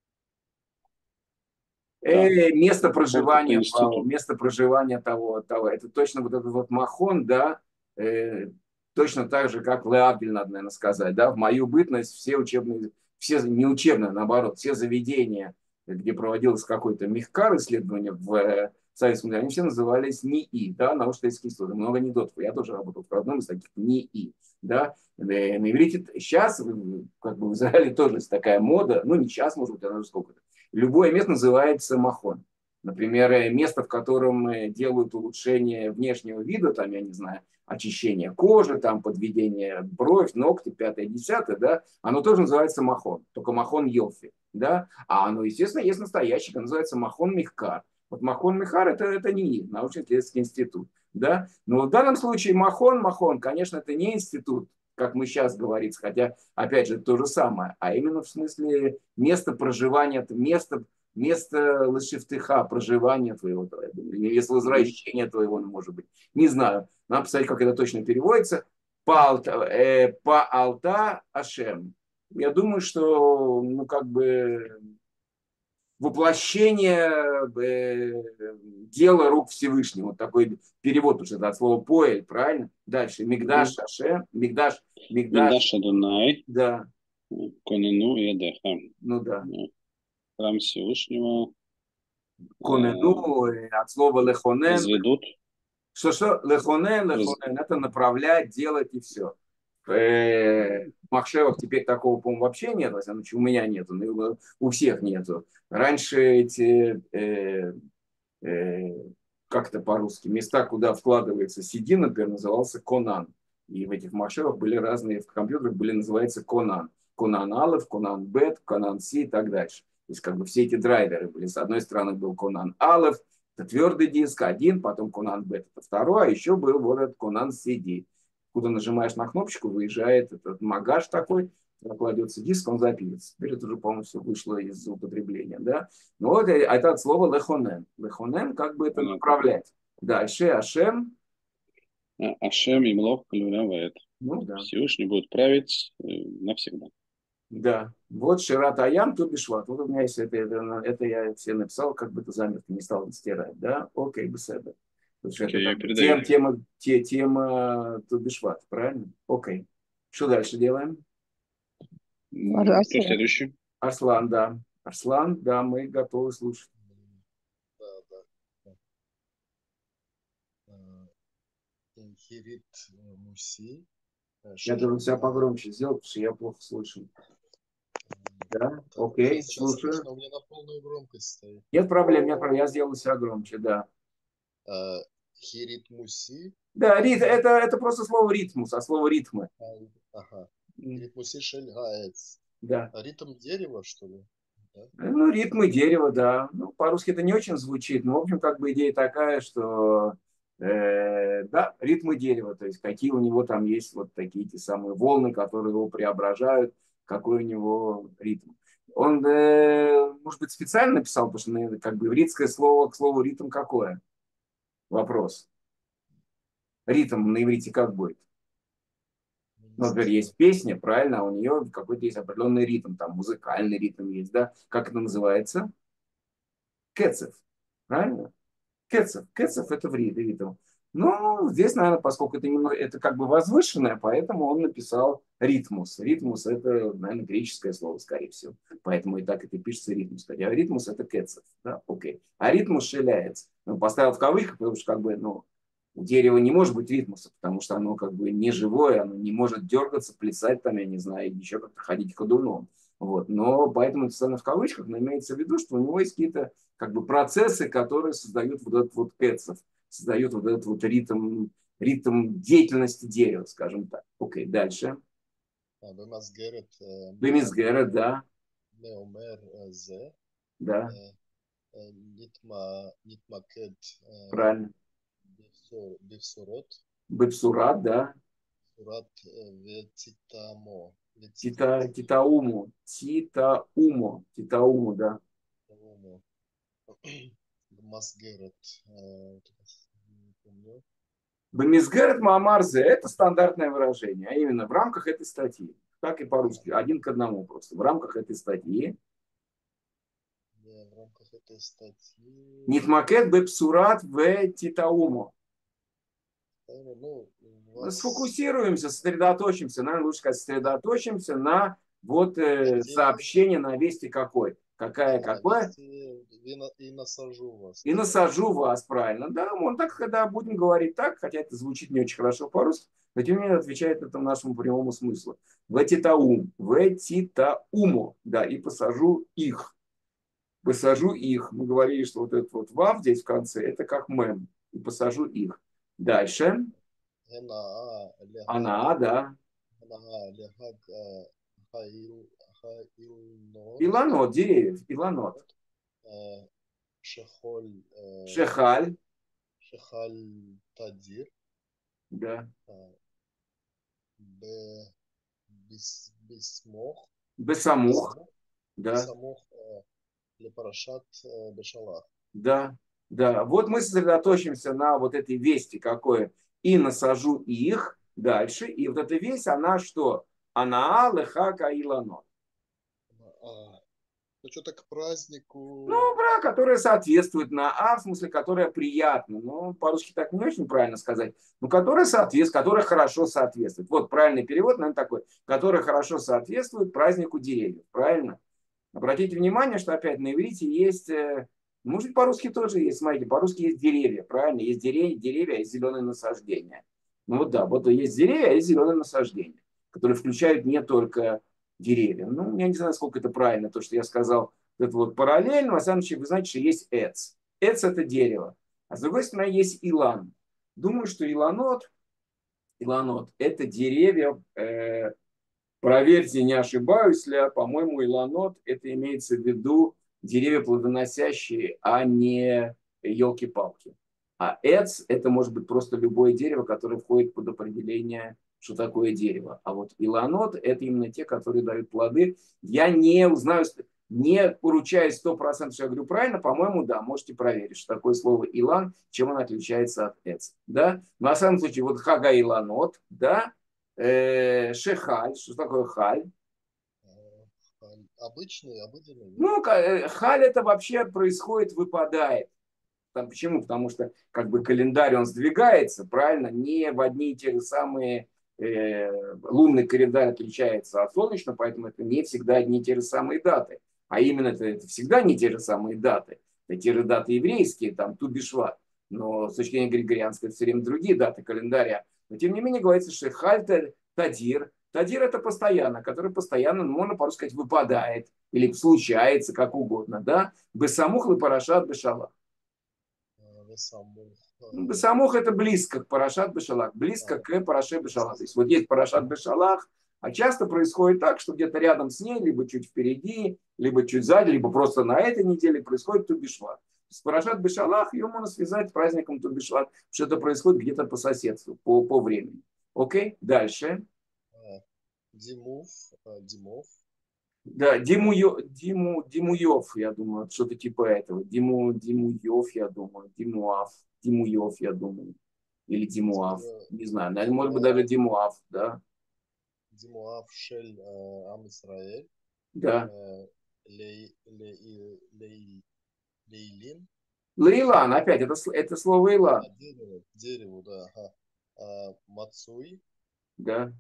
Да. Место Махон это проживания, институт. место проживания того. Это точно вот этот вот махон, да, точно так же, как Леавдиль, надо, наверное, сказать, да, в мою бытность все учебные, все не учебные, наоборот, все заведения, где проводилось какой-то михкар исследование в Советском Союзе, они все назывались НИИ, да, научно-исследовательский институт, много анекдотов. Я тоже работал в одном из таких НИИ, да. На иврите сейчас, как бы в Израиле тоже есть такая мода, ну не сейчас, может быть, она уже сколько-то. Любое место называется махон. Например, место, в котором делают улучшение внешнего вида, там, я не знаю, очищение кожи, там, подведение бровь, ногти, пятое, десятое, да, оно тоже называется махон, только махон Йофи, да, а оно, естественно, есть настоящий, называется махон Михкар. Вот махон Михкар это не научно-исследовательский институт, да, но в данном случае махон, конечно, это не институт, как мы сейчас говорим, хотя, опять же, то же самое, а именно в смысле место проживания, место лошифтыха, проживания твоего, место возвращения твоего, может быть. Не знаю. Надо посмотреть, как это точно переводится. Паалта Ашем. Я думаю, что, ну, как бы воплощение дела рук Всевышнего. Вот такой перевод уже от слова поэль, правильно? Дальше. Мигдаш Ашем. Мигдаш Адонай, Да. Конену и Адеха. Ну да. Храм Всевышнего. Конену от слова лехонен. Возведут. Что лехонен, это направлять, делать и все. В Махшевах теперь такого, по-моему, вообще нет, у меня нету, у всех нету. Раньше эти, как это по-русски, места, куда вкладывается CD, например, назывался Конан. И в этих Махшевах были разные, в компьютерах были, называется Конан. Конан Алеф, Конан Бет, Конан Си и так дальше. То есть как бы все эти драйверы были. С одной стороны был Конан Алеф, это твердый диск, один, потом Конан Бет, это второй, а еще был вот этот Конан CD. Куда нажимаешь на кнопочку, выезжает этот магаш такой, кладется диск, он запилится. Теперь это уже полностью вышло из употребления. Да? Но вот это от слова лехонен. Лехонен, как бы это направлять. Дальше Ашем. Ашем и Млох Калюлявает. Ну да. Всевышний будет править навсегда. Да. Вот Шират Аям, тут Бишват. Вот у меня есть это я все написал, как бы это заметно не стал стирать. Да? Окей, беседа. Тема Тубишват, правильно? Окей. Что дальше делаем? Кто следующий? Арслан, да. Арслан, да, мы готовы слушать. Хирит Муси. Я должен себя погромче сделать, потому что я плохо слышу. Да, окей, слушаю. У меня на полную громкость стоит. Нет проблем, я сделаю себя громче, да. Хирит Муси. Да, это просто слово ритмус, а слово ритмы. Ага. Хирит Муси Шель Гаэц. Да. Ритм дерева, что ли? Да? Ну, ритмы дерева, да. Ну, по-русски это не очень звучит, но, в общем, как бы идея такая, что да, ритмы дерева, то есть какие у него там есть вот такие те самые волны, которые его преображают, какой у него ритм. Он, может быть, специально написал, потому что как бы ивритское слово к слову ритм какое? Вопрос. Ритм на иврите как будет? Ну, например, есть песня, правильно, а у нее какой-то есть определенный ритм, там музыкальный ритм есть, да? Как это называется? Кецев, правильно? Кецев это в ритм. Ну, здесь, наверное, поскольку это как бы возвышенное, поэтому он написал ритмус. Ритмус это, наверное, греческое слово, скорее всего. Поэтому и так это пишется ритмус. Хотя ритмус это кецев. Да, окей. А ритмус шеляется. Он поставил в кавычках, потому что как бы, ну, у дерева не может быть ритмуса, потому что оно как бы не живое, оно не может дергаться, плясать там, я не знаю, еще как-то ходить ходуном. Вот. Но поэтому это в кавычках, но имеется в виду, что у него есть какие-то как бы процессы, которые создают вот этот вот кэцев, создают вот этот вот ритм деятельности дерева, скажем так. Окей, дальше. Бемизгерет, да. Неомер Зе. Да. Нитмакед Правильно. Бевсурот. Бепсурат, да. Сурат Ветитамо. Титауму. Титауму, да. Масгерет. Не помню. Бемизгерет Маамарзе – это стандартное выражение, а именно в рамках этой статьи. Так и по-русски, 1:1 просто. В рамках этой статьи. Да, в рамках этой статьи. Нитмакет бепсурат в титауму. Ну, Сфокусируемся, сосредоточимся, наверное, лучше сказать, сосредоточимся на вот сообщение на вести какой. Какое? И насажу вас. И насажу вас, правильно. Да, можно так, когда будем говорить так, хотя это звучит не очень хорошо по-русски, но тем не менее отвечает это нашему прямому смыслу. Ветитаум, ветитауму, да, и посажу их. Посажу их. Мы говорили, что вот этот вот вав здесь в конце, это как мем. И посажу их. Дальше. Она, да. Иланот, деревьев, иланот. Шехаль. Шехаль Тадир. Да. Бисмох. Бесамух. Да. Бесамух Лепарашат Бешалах. Да. Да. Вот мы сосредоточимся на вот этой вести какое. И насажу их дальше. И вот эта весть, она что? Она лехака иланот. Ну, что-то к празднику. Ну, бра, которая соответствует на А, в смысле, которая приятна. Ну, по-русски так не очень правильно сказать. Но которая соответствует, которая хорошо соответствует. Вот правильный перевод, наверное, такой. Которая хорошо соответствует празднику деревьев. Правильно? Обратите внимание, что опять на иврите есть... Может быть, по-русски тоже есть. Смотрите, по-русски есть деревья. Правильно? Есть деревья, есть зеленые насаждения. Ну вот да, вот есть деревья, а есть зеленые насаждения, которые включают не только деревья. Ну, я не знаю, насколько это правильно, то, что я сказал, это вот параллельно. На самом деле, вы знаете, что есть эц. Эц – это дерево. А с другой стороны, есть илан. Думаю, что иланот – это деревья, проверьте, не ошибаюсь ли, по-моему, иланот – это имеется в виду деревья плодоносящие, а не елки-палки. А эц – это может быть просто любое дерево, которое входит под определение, что такое дерево. А вот иланот – это именно те, которые дают плоды. Я не узнаю, не поручаюсь 100%, что я говорю правильно. По-моему, да, можете проверить, что такое слово илан, чем оно отличается от эц. Да? На самом случае, вот хага иланот, да, шехаль, что такое халь? Обыденный. Ну, халь это вообще происходит, выпадает. Там, почему? Потому что как бы календарь он сдвигается, правильно, не в одни и те же самые лунный календарь отличается от солнечного, поэтому это не всегда одни и те же самые даты. А именно это всегда не те же самые даты. Это те же даты еврейские, там Ту-Бишват. Но с точки зрения григорианской это все время другие даты календаря. Но тем не менее говорится, что хальта тадир. Тадир это постоянно, который постоянно, можно по-русски сказать, выпадает или случается, как угодно. Да? Бесамух и парашат бешалах. Бесамух это близко к парашат бешалах, близко к параше бешалах. То есть вот есть парашат бешалах, а часто происходит так, что где-то рядом с ней, либо чуть впереди, либо чуть сзади, либо просто на этой неделе происходит Ту-Бишват. С парашат бешалах ее можно связать с праздником Ту-Бишват, потому что это происходит где-то по соседству, по времени. Окей, дальше. Димов. Да, Димуев, я думаю, что-то типа этого. Димуев, я думаю. Димуев, я думаю. Или Димуав. Не знаю, наверное, может быть, даже Димуав, да. Димуав Шель Ам Исраэль. Да. Лейлин. Лейлан, опять, это слово Илан. Дерево, да. Мацуй. Да.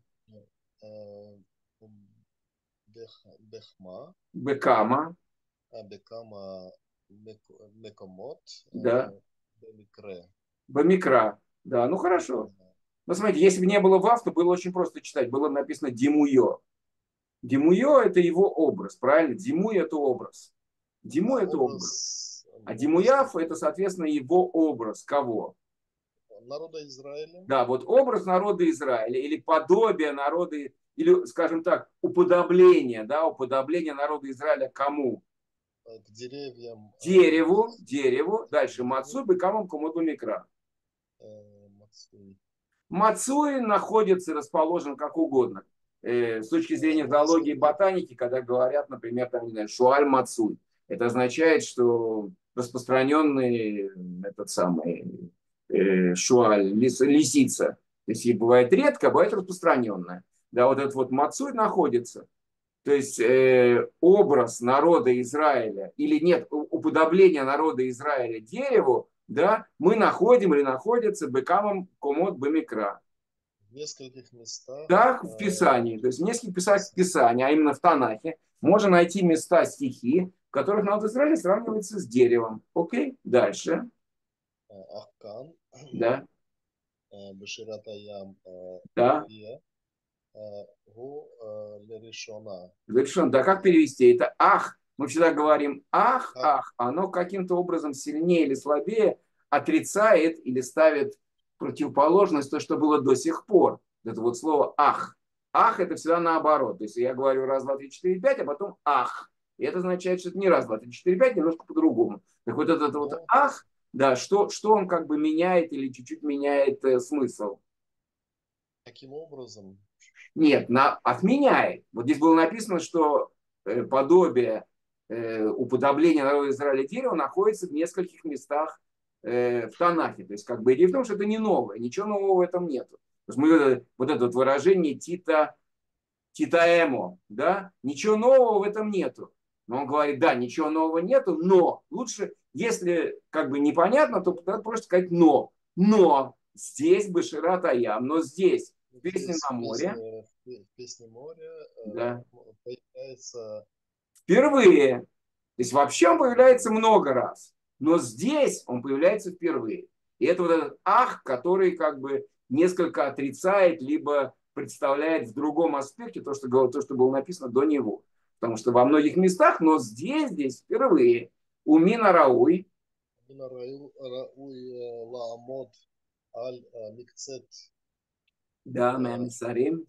Бехма. Бекама. Бекама Мекомот. Да. Бемикре. Бамикра. Да, ну хорошо. Ну, смотрите, если бы не было вав, то было очень просто читать. Было написано Димуё. Димуё – это его образ, правильно? Димуй – это образ. Димуй – это образ. А Димуяв – это, соответственно, его образ. Кого? Народа Израиля. Да, вот образ народа Израиля или подобие народа, или, скажем так, уподобление, да, уподобление народа Израиля кому? к деревьям. Дереву. Дальше Мацуй бекамам комод бамикра. Мацуй. Мацуй находится, расположен как угодно. С точки зрения зоологии и ботаники, когда говорят, например, там, не знаю, шуаль мацуй, это означает, что распространенный этот самый шуаль, лисица. То есть и бывает редко, а бывает распространенная. Да, вот этот вот мацуй находится. То есть образ народа Израиля, или нет, уподобление народа Израиля дереву, да, мы находим или находится бекамом комод бамикра. В нескольких местах. Так, в Писании, то есть в нескольких местах в Писании, а именно в Танахе, можно найти места, стихи, в которых народ Израиля сравнивается с деревом. Окей, дальше. Ахкан. Да. Беширатаям. Да. Гу леришона. Леришона. Да, как перевести? Это ах. Мы всегда говорим ах, ах. Оно каким-то образом сильнее или слабее отрицает или ставит противоположность то, что было до сих пор. Это вот слово ах. Ах это всегда наоборот. То есть я говорю раз, два, три, четыре, пять, а потом ах. И это означает, что это не раз, два, три, четыре, пять, немножко по-другому. Так вот этот вот ах, да, что он как бы меняет или чуть-чуть меняет смысл. Таким образом? Нет, отменяет. Вот здесь было написано, что подобие уподобления народа Израиля дерева находится в нескольких местах в Танахе. То есть как бы идея в том, что это не новое, ничего нового в этом нету. То есть мы вот это вот выражение титаэмо, да, ничего нового в этом нету. Но он говорит, да, ничего нового нету, но лучше, если как бы непонятно, то просто сказать но здесь Бешират Аям, но здесь в песне на море. В песне моря да. Появляется впервые. То есть вообще он появляется много раз. Но здесь он появляется впервые. И это вот этот ах, который как бы несколько отрицает, либо представляет в другом аспекте то, что было написано до него. Потому что во многих местах, но здесь впервые. Умина Рауй. Ламот аль микцет. Да, Меамесарим.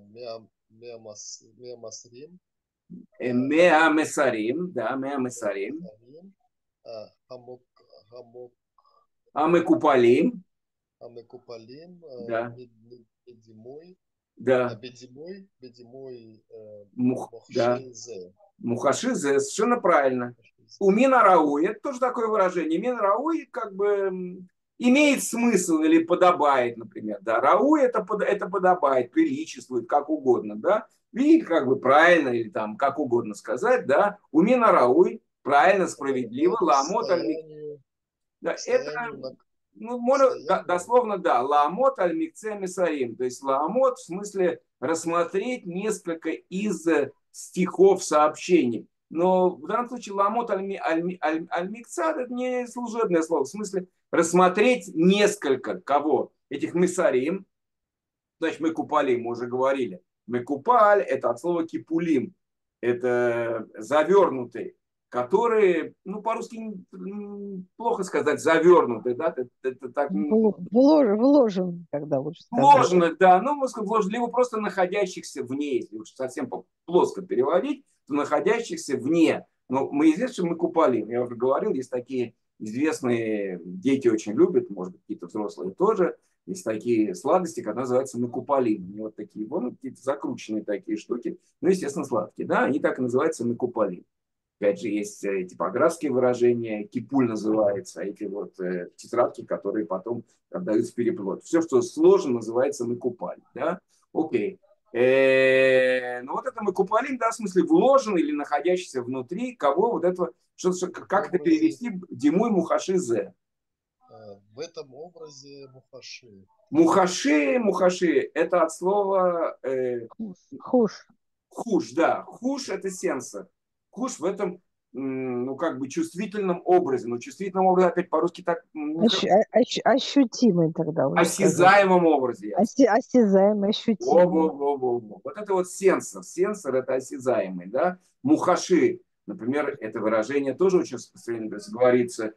Меамасрим. Меамесарим. Да, Меамесарим. Амекупалим. Амекупалим. Да. Бедимой. Да. Бедимой. Мухашизе. Мухашизе, совершенно правильно. У Минарауи, это тоже такое выражение. Минарауи как бы имеет смысл или подобает, например. Да. Рауи это подобает, приличествует, как угодно. Да. И как бы правильно, или там как угодно сказать. Да. У Минарауи правильно, справедливо. Ламот аль-микце. Да, это, дословно, да. Ламот аль-микце мисарим. То есть ламот в смысле рассмотреть несколько из стихов сообщений. Но в данном случае ламот аль-микцад это не служебное слово. В смысле рассмотреть несколько кого? Этих мисарим. Значит, мы купалим, мы уже говорили. Мы купаль это от слова кипулим. Это завернутый. Которые, по-русски плохо сказать, завернутый, да, это так... Вложен, когда лучше сказать. Вложено, да, вложен, либо просто находящихся вне, если уж совсем плоско переводить, то находящихся вне. Но мы известны, что мы купалим. Я уже говорил, есть такие известные, дети очень любят, может быть, какие-то взрослые тоже, есть такие сладости, которые называются мекупалим. Они вот такие, какие-то закрученные такие штуки, естественно, сладкие, да, они так и называются мекупалим. Опять же, есть типографские выражения, кипуль называется, эти вот тетрадки, которые потом отдаются в переплет. Все, что сложно, называется мекупаль. Да? Окей. Вот это мекупалим, да, в смысле вложен или находящийся внутри кого вот этого, как это перевести, димуй мухаши зе. В этом образе мухаши. Мухаши, это от слова... Хуш. Хуш, да. Хуш это сенсор. Хуш в этом, чувствительном образе. Но чувствительном образе, опять по-русски так... Ощутимый тогда уже. Осязаемом образе. Осязаемый, ощутимый. Вот это вот сенсор. Сенсор это осязаемый, да. Мухаши, например, это выражение тоже очень распространено. Говорится,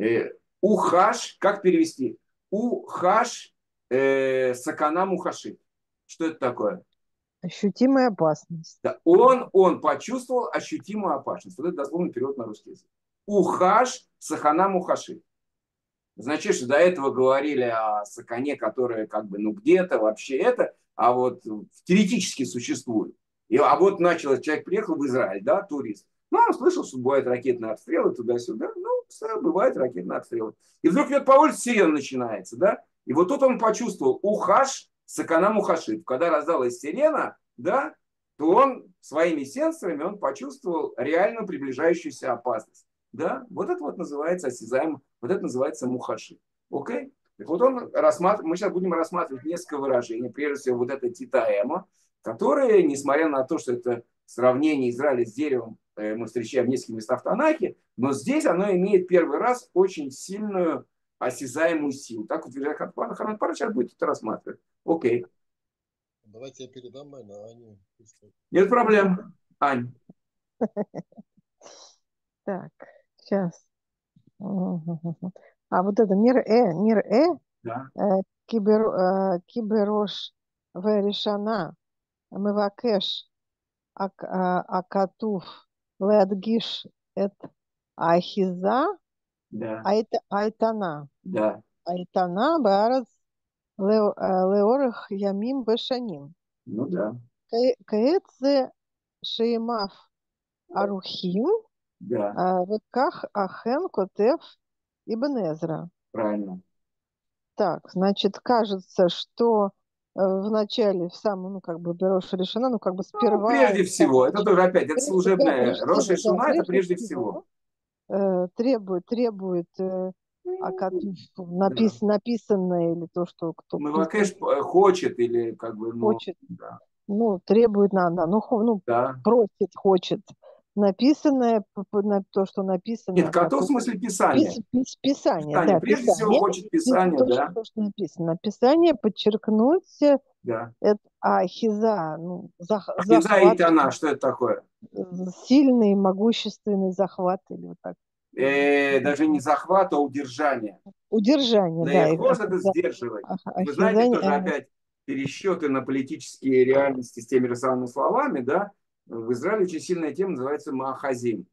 ухаш, как перевести? Ухаш сакана мухаши. Что это такое? Ощутимая опасность. Да, он почувствовал ощутимую опасность. Вот это дословный перевод на русский язык. Ухаш сахана мухаши. Значит, что до этого говорили о сакане, которая как бы, ну, где-то вообще это, а вот теоретически существует. А вот человек приехал в Израиль, да, турист. Ну, он слышал, что бывают ракетные обстрелы туда-сюда. Ну, все, бывают ракетные обстрелы. И вдруг идет по улице, сирена начинается, да. И вот тут он почувствовал ухаш сакана мухаши. Когда раздалась сирена, да, то он своими сенсорами он почувствовал реально приближающуюся опасность. Да, вот это вот называется осязаемо, вот это называется мухаши. Окей? Так вот мы сейчас будем рассматривать несколько выражений, прежде всего вот это титаэмо, которые, несмотря на то, что это сравнение Израиля с деревом, мы встречаем в нескольких местах в Танахе, но здесь оно имеет первый раз очень сильную осязаемую силу. Так утверждает Ханан Параш, сейчас будет это рассматривать. Окей. Давайте я передам Ане, а Аню. Нет проблем. Ань. Так, сейчас. А вот это мир Да. киберош веришана мевакеш акатуф леадгиш эт ахиза Да. айтана. Да. Айтана баараз леорах ямим бешаним. Ну да. Каэдзе шеймав арухим Да. веках ахен котев Ибн Эзра. Правильно. Так, значит, кажется, что в начале, в самом, ну, как бы, Рош решена, ну, как бы сперва... Прежде всего, это тоже опять, это служебное. Рош всего, Шуна это прежде всего. требует написанное или то, что кто Мавакеш хочет или как бы, ну, хочет, да. ну, требует надо, ну, Да. просит, хочет. Написанное, то, что написано. Нет, в смысле писание. Писание, да. Прежде всего хочет писание, да. То, что написано. Писание подчеркнуть Да. это ахиза, ну, Ахиза и Тана, что это такое? Сильный, могущественный захват или вот так. Даже не захват, а удержание. Удержание, да. Лейхоз это сдерживать. Вы знаете, тоже опять пересчеты на политические реальности с теми же самыми словами, да. В Израиле очень сильная тема называется Маахазим.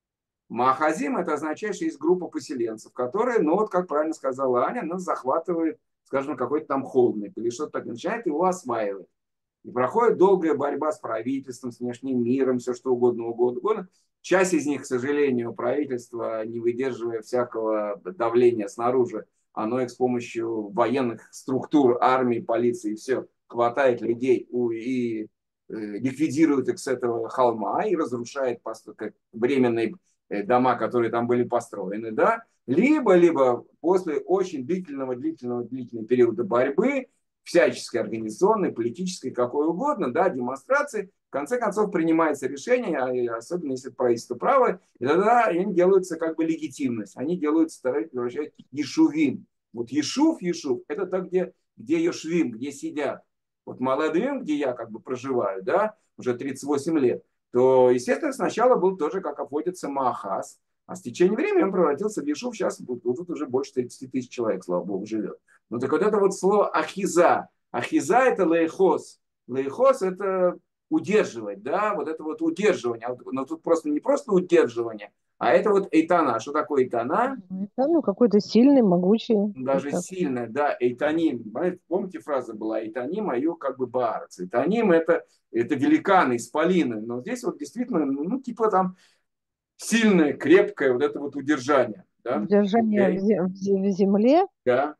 Маахазим это означает, что есть группа поселенцев, которые, ну вот как правильно сказала Аня, она захватывает, скажем, какой-то там холмик или что-то так, начинает его осваивать. И проходит долгая борьба с правительством, с внешним миром, все что угодно. Часть из них, к сожалению, правительство, не выдерживая всякого давления снаружи, оно их с помощью военных структур, армии, полиции, все, хватает людей и ликвидирует их с этого холма и разрушает временные дома, которые там были построены, да, либо после очень длительного периода борьбы, всяческой, организационной, политической, какой угодно, да, демонстрации, в конце концов принимается решение, особенно если правительство правое, и тогда они делаются как бы легитимность, они делаются, стараются превращать ешувим. Вот ешув, это так, где ешвим, где сидят. Вот Маладым, где я как бы проживаю, да, уже 38 лет, то, естественно, сначала был тоже, как обходится, Маахас, а с течением времени он превратился в ешув, сейчас тут уже больше 30 тысяч человек, слава богу, живет. Ну так вот это вот слово ахиза. Ахиза это лейхос. Лейхос это удерживать, да, вот это вот удерживание. Но тут просто не просто удерживание, а это вот эйтана. Что такое эйтана? Ну, какой-то сильный, могучий. Даже сильный, да, эйтаним. Помните, фраза была эйтаним, а ее как бы баарц. Эйтаним это великаны, исполины. Но здесь вот действительно, ну, типа там сильное, крепкое вот это вот удержание. Да? Удержание в земле. Да.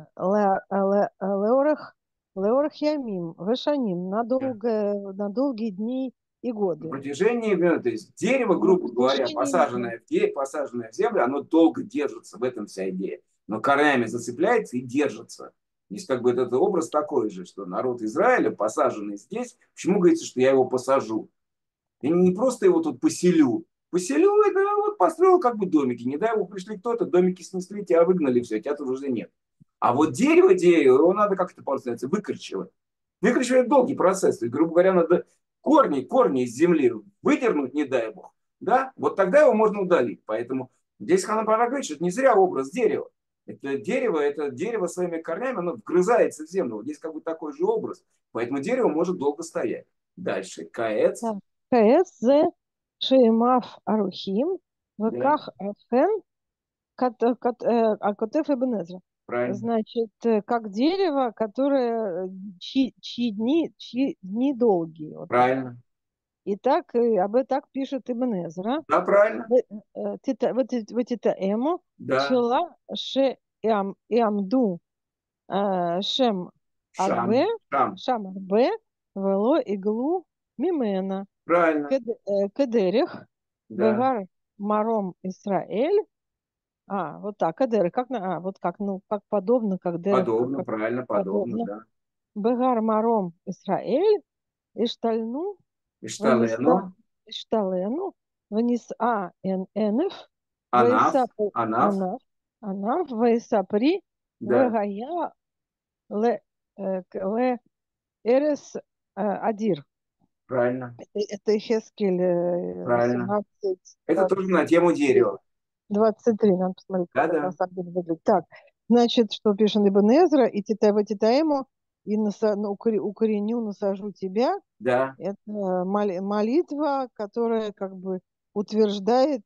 Леорах ямим, вешаним, на долгие дни и годы. На протяжении, то есть дерево, грубо говоря, посаженное в землю, оно долго держится, в этом вся идея. Но корнями зацепляется и держится. Есть как бы этот образ такой же, что народ Израиля, посаженный здесь, почему говорится, что я его посажу? Я не просто его тут поселю. Поселю, это вот построил как бы домики. Не дай ему пришли кто-то, домики снесли, тебя выгнали, все, тебя тут уже нет. А вот дерево, его надо как-то получается выкорчевать. Выкорчевать долгий процесс. То есть, грубо говоря, надо корни из земли выдернуть, не дай бог. Да? Вот тогда его можно удалить. Поэтому здесь Ханан Параш говорит, что это не зря образ дерева. Это дерево своими корнями, оно вгрызается в землю. Вот здесь как бы такой же образ. Поэтому дерево может долго стоять. Дальше. Каэц. Так. Каэс зе шеймав арухим Да, веках ахен акотеф Ибн Эзра. правильно. Значит, как дерево, которое, чьи дни долгие. Вот так вот. Правильно. И так, так пишет Ибн Эзра. Да, правильно. Ему Да. пчела иамду шем арбе, Шам. шам арбе, вело иглу мимена. Правильно. Кедерих, Да. бегар маром Исраэль. Вот так, кедерих, вот как, ну, как подобно, как дерех, Подобно, как правильно, подобно, подобно. да. Бегар маром Исраэль, иштальну, Ишталено. ваниста, ишталену, энеф, Анаф. ваисапри, Анаф. анаф, ваисапри, Да. вегая, ле эрес адир. Правильно. Это Хескель Правильно. 17, Это тоже на тему 23. дерева. 23, надо посмотреть, как это на Да-да. самом деле выглядит. Так, значит, что пишет Ибн Эзра, и Титаему, и укореню, насажу тебя. Да. Это молитва, которая как бы утверждает,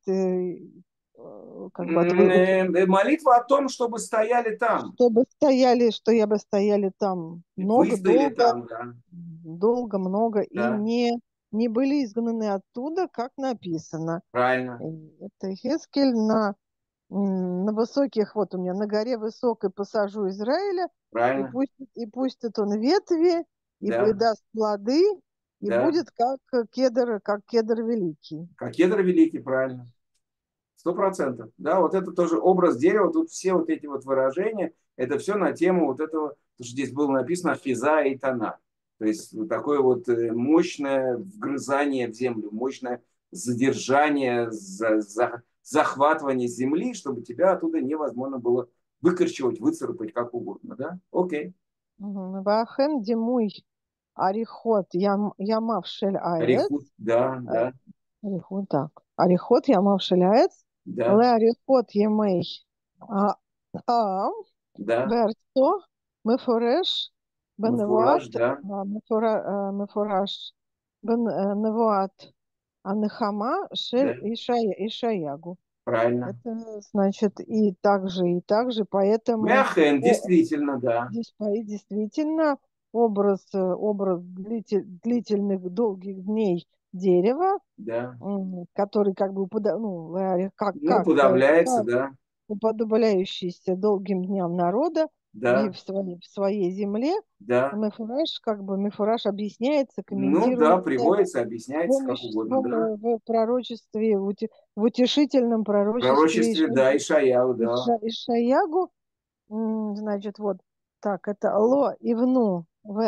как бы Молитва о том, чтобы стояли там. чтобы стояли, что я бы стояли там много, Выстояли долго, там, да. долго, много, и Да. не были изгнаны оттуда, как написано. Правильно. Это Хескель на высоких, вот у меня на горе высокой посажу Израиля, Правильно. и пустит он ветви, и Да. даст плоды, и Да. будет как кедр великий. Как кедр великий, правильно. 100%. Да, вот это тоже образ дерева. Тут все вот эти вот выражения, это все на тему вот этого, потому что здесь было написано физа и тона. То есть вот такое вот мощное вгрызание в землю, мощное задержание, захватывание земли, чтобы тебя оттуда невозможно было выкорчевать, выцарапать как угодно. Да? Окей. Вахен димуй арихот ямав шель аэц. Рихут, да, да, Арихот так. Арихот ямав шель аэц. да, Ле арихот емей аам. да. Верто мефореш Муфураж, беневуат да, мефораш беневуат анехама да, шель Ишаягу. правильно. Это значит и так же, поэтому Мяхен, действительно, да, действительно образ длительных долгих дней дерева, да. который как бы Ну, подавляется, да, уподобляющийся долгим дням народа да, в своей земле. да. Мефураж объясняется, Ну, да, комментируется приводится, объясняется как угодно, да. в пророчестве, в утешительном В пророчестве пророчестве, да, Ишаяу, да. Ишаягу. Значит, вот так, это ло ивну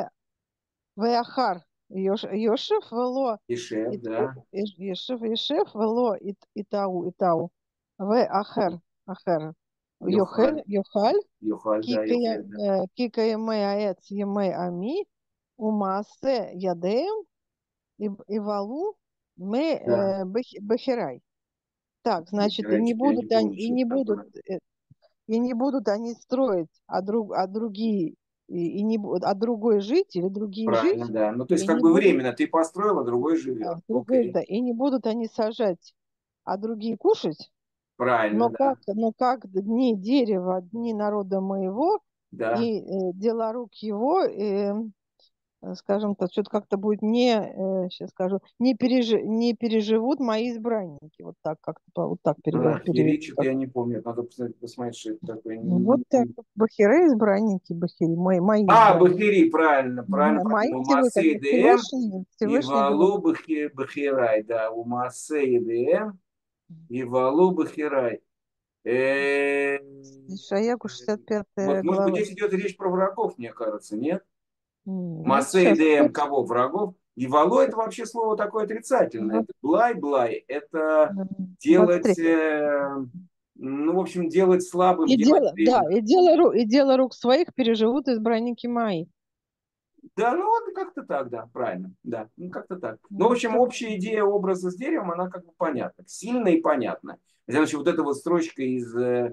веахар Йошев, вело Ишев, да. Ешев, вело Итау, веахер, ахер, Йохаль, Йохаль, Йохаль, да, Йохаль, да. Кика емей аэц емей ами, умаасе ядеем, и валу мы Да, бахирай. Так, значит, Бахирай, теперь не помню, что это такое. и не будут они строить, а другие, а другой жить, или другие Правильно, жить, да. Ну, то есть, и как не бы будут, временно ты построил, а другой живет. другой, Окей. да, и не будут они сажать, а другие кушать, Правильно, да. но как дни дерева, дни народа моего, Да. и дела рук его, скажем так, что-то как-то будет сейчас скажу, не переживут мои избранники. Вот так как-то вот так Хири, переведу. что-то я не помню. Надо посмотреть, что это такое. Вот так. Бахиры избранники, Бахири, мои избранники. Бахири, правильно, правильно Мои подумал. как Маасе бы ЕДМ и Всевышний говорит. Валу Бахирай, да, у Маасе ЕДМ и Валу Бахирай. Э, Ишаяку Вот, 65 может быть, глава. здесь идет речь про врагов, мне кажется, нет? Нет, Маасе сейчас. ЕДМ кого? Врагов? И Валу это вообще слово такое отрицательное. Это блай, это делать, 23. ну, в общем, делать слабым, И делать дело, да, временно. и дело рук своих переживут избранники мои. Да, ну вот как-то так, да, правильно, да, ну как-то так. Ну, в общем, общая идея образа с деревом, она как бы понятна, сильная и понятна. Значит, вот эта вот строчка из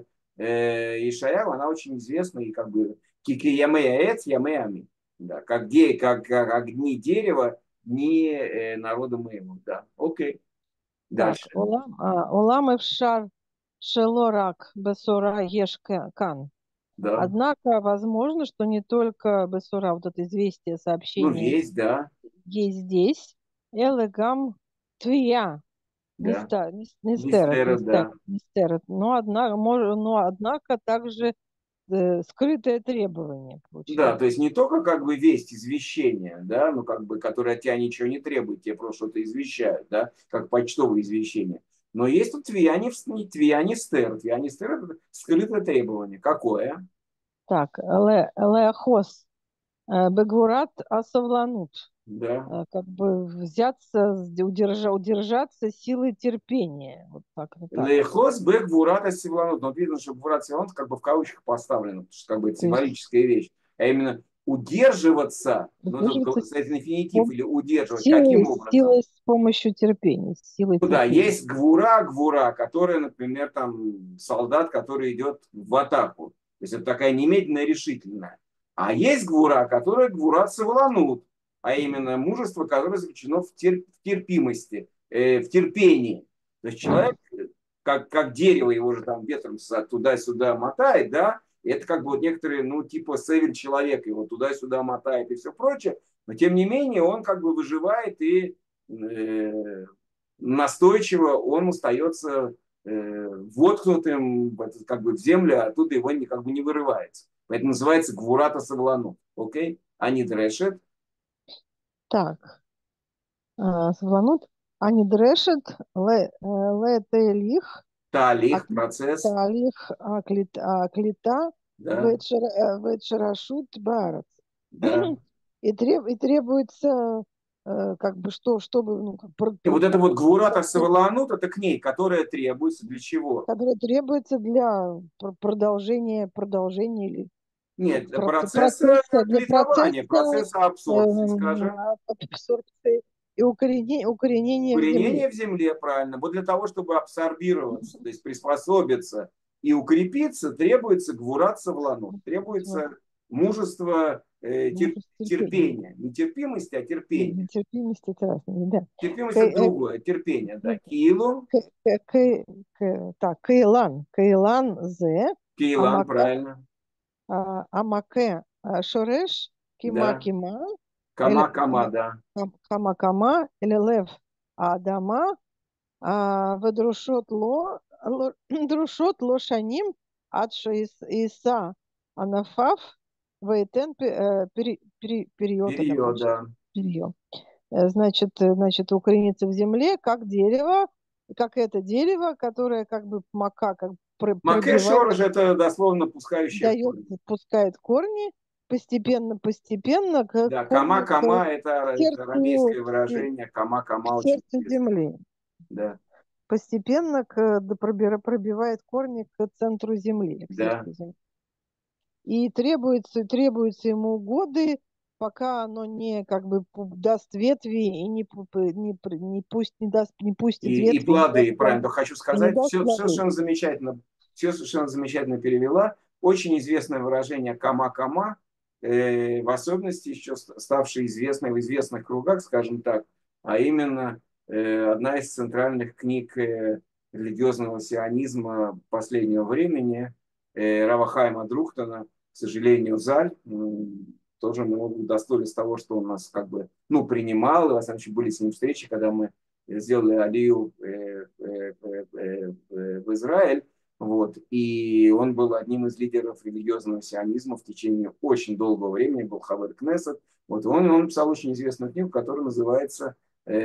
Ишаява, она очень известна, и как бы кики ямея эц, ямеями. Да, как огни дерева ни народа моему. Да, окей. Так, Дальше. Олам эфшар шелорак бесора еш кан. Да. Однако, возможно, что не только бесора, вот это известие, Ну, сообщение есть, да. есть здесь. Элегам твия. Да. Нестерет, Мистера, да. нестерет. Но однако также скрытое требование, Да, получается. то есть не только как бы весть извещения, да, ну как бы, которое от тебя ничего не требует, тебе просто что-то извещают, да, как почтовые извещения. Но есть тут твианистер. Твианистер – это скрытое требование. Какое? Так, леохос, бегурат асавланут. Да. Как бы удержаться силой терпения. Вот так, вот так. Лехос бэк гвурата севланут. Но видно, что гвурат севланут как бы в кавычках поставлено, потому что как бы это То есть символическая вещь. А именно удерживаться, ну это удерживаться инфинитив, или удерживать. силой, Каким образом? силой с помощью терпения, с силой Ну да, терпения. есть гвура, которая, например, там солдат, который идет в атаку. То есть это такая немедленная, решительная. А есть гвура, которая гвура савланут, а именно мужество, которое заключено в терпимости, в терпении. То есть человек, как дерево, его же там ветром туда-сюда мотает, да, и это как бы вот некоторые, ну, типа север человек, его туда-сюда мотает и все прочее, но тем не менее он как бы выживает и настойчиво он остается воткнутым как бы в землю, а оттуда его как бы не вырывается. Поэтому называется гвурата савлану. Окей? Они дрешет. Так, Савланут, они дрешет летелих, Талих, процесс. талих клита Да, вечерашут барат. да. И требуется, как бы, чтобы, ну, И вот это вот гвурата савланут, это к ней, которая требуется для чего? которое требуется для продолжения или Нет, для процесса процесса, для клитования, процесса процесса абсорбции, скажем. абсорбции и укоренения в земле. Укоренение в земле, правильно. Вот для того, чтобы абсорбироваться, то есть приспособиться и укрепиться, требуется гвурат савланут, требуется мужество, Может, терпение. терпения. Не терпимости, а терпения. Терпимость это разное, да. Терпимость это другое, терпение, да. Киилу, Так, Каилан зе, киилан, правильно. Амаке Шореш, Да. Кима, Кама, да. Кама, Элелев Адама, Друшот Лошаним, Адшо Иса Анафав, Вейтен период, это Период, получается. да. Период. Значит, укорениться в земле, как дерево, как это дерево, которое как бы мака, как Маке пробивает, шорож это дословно пускающее дает, корни. пускает корни, постепенно, Да, корни кама к это сердцу, арамейское выражение, кама к очень сердцу известно. земли. Да, Постепенно пробивает корни к центру земли, к да. сердцу земли. И требуется ему годы, пока оно не как бы даст ветви и не пустит И ветви, не даст плоды, правильно, то хочу и не сказать, даст все плоды. совершенно замечательно перевела. Очень известное выражение кама-кама, в особенности еще ставшее известной в известных кругах, скажем так, а именно одна из центральных книг религиозного сионизма последнего времени, Рава Хаима Друхтона, к сожалению, Заль, тоже мы удостоились того, что он нас как бы, ну, принимал, и, во всяком случае, были с ним встречи, когда мы сделали алию в Израиль, вот, и он был одним из лидеров религиозного сионизма в течение очень долгого времени, был Хавер Кнессет, вот, и он написал очень известную книгу, которая называется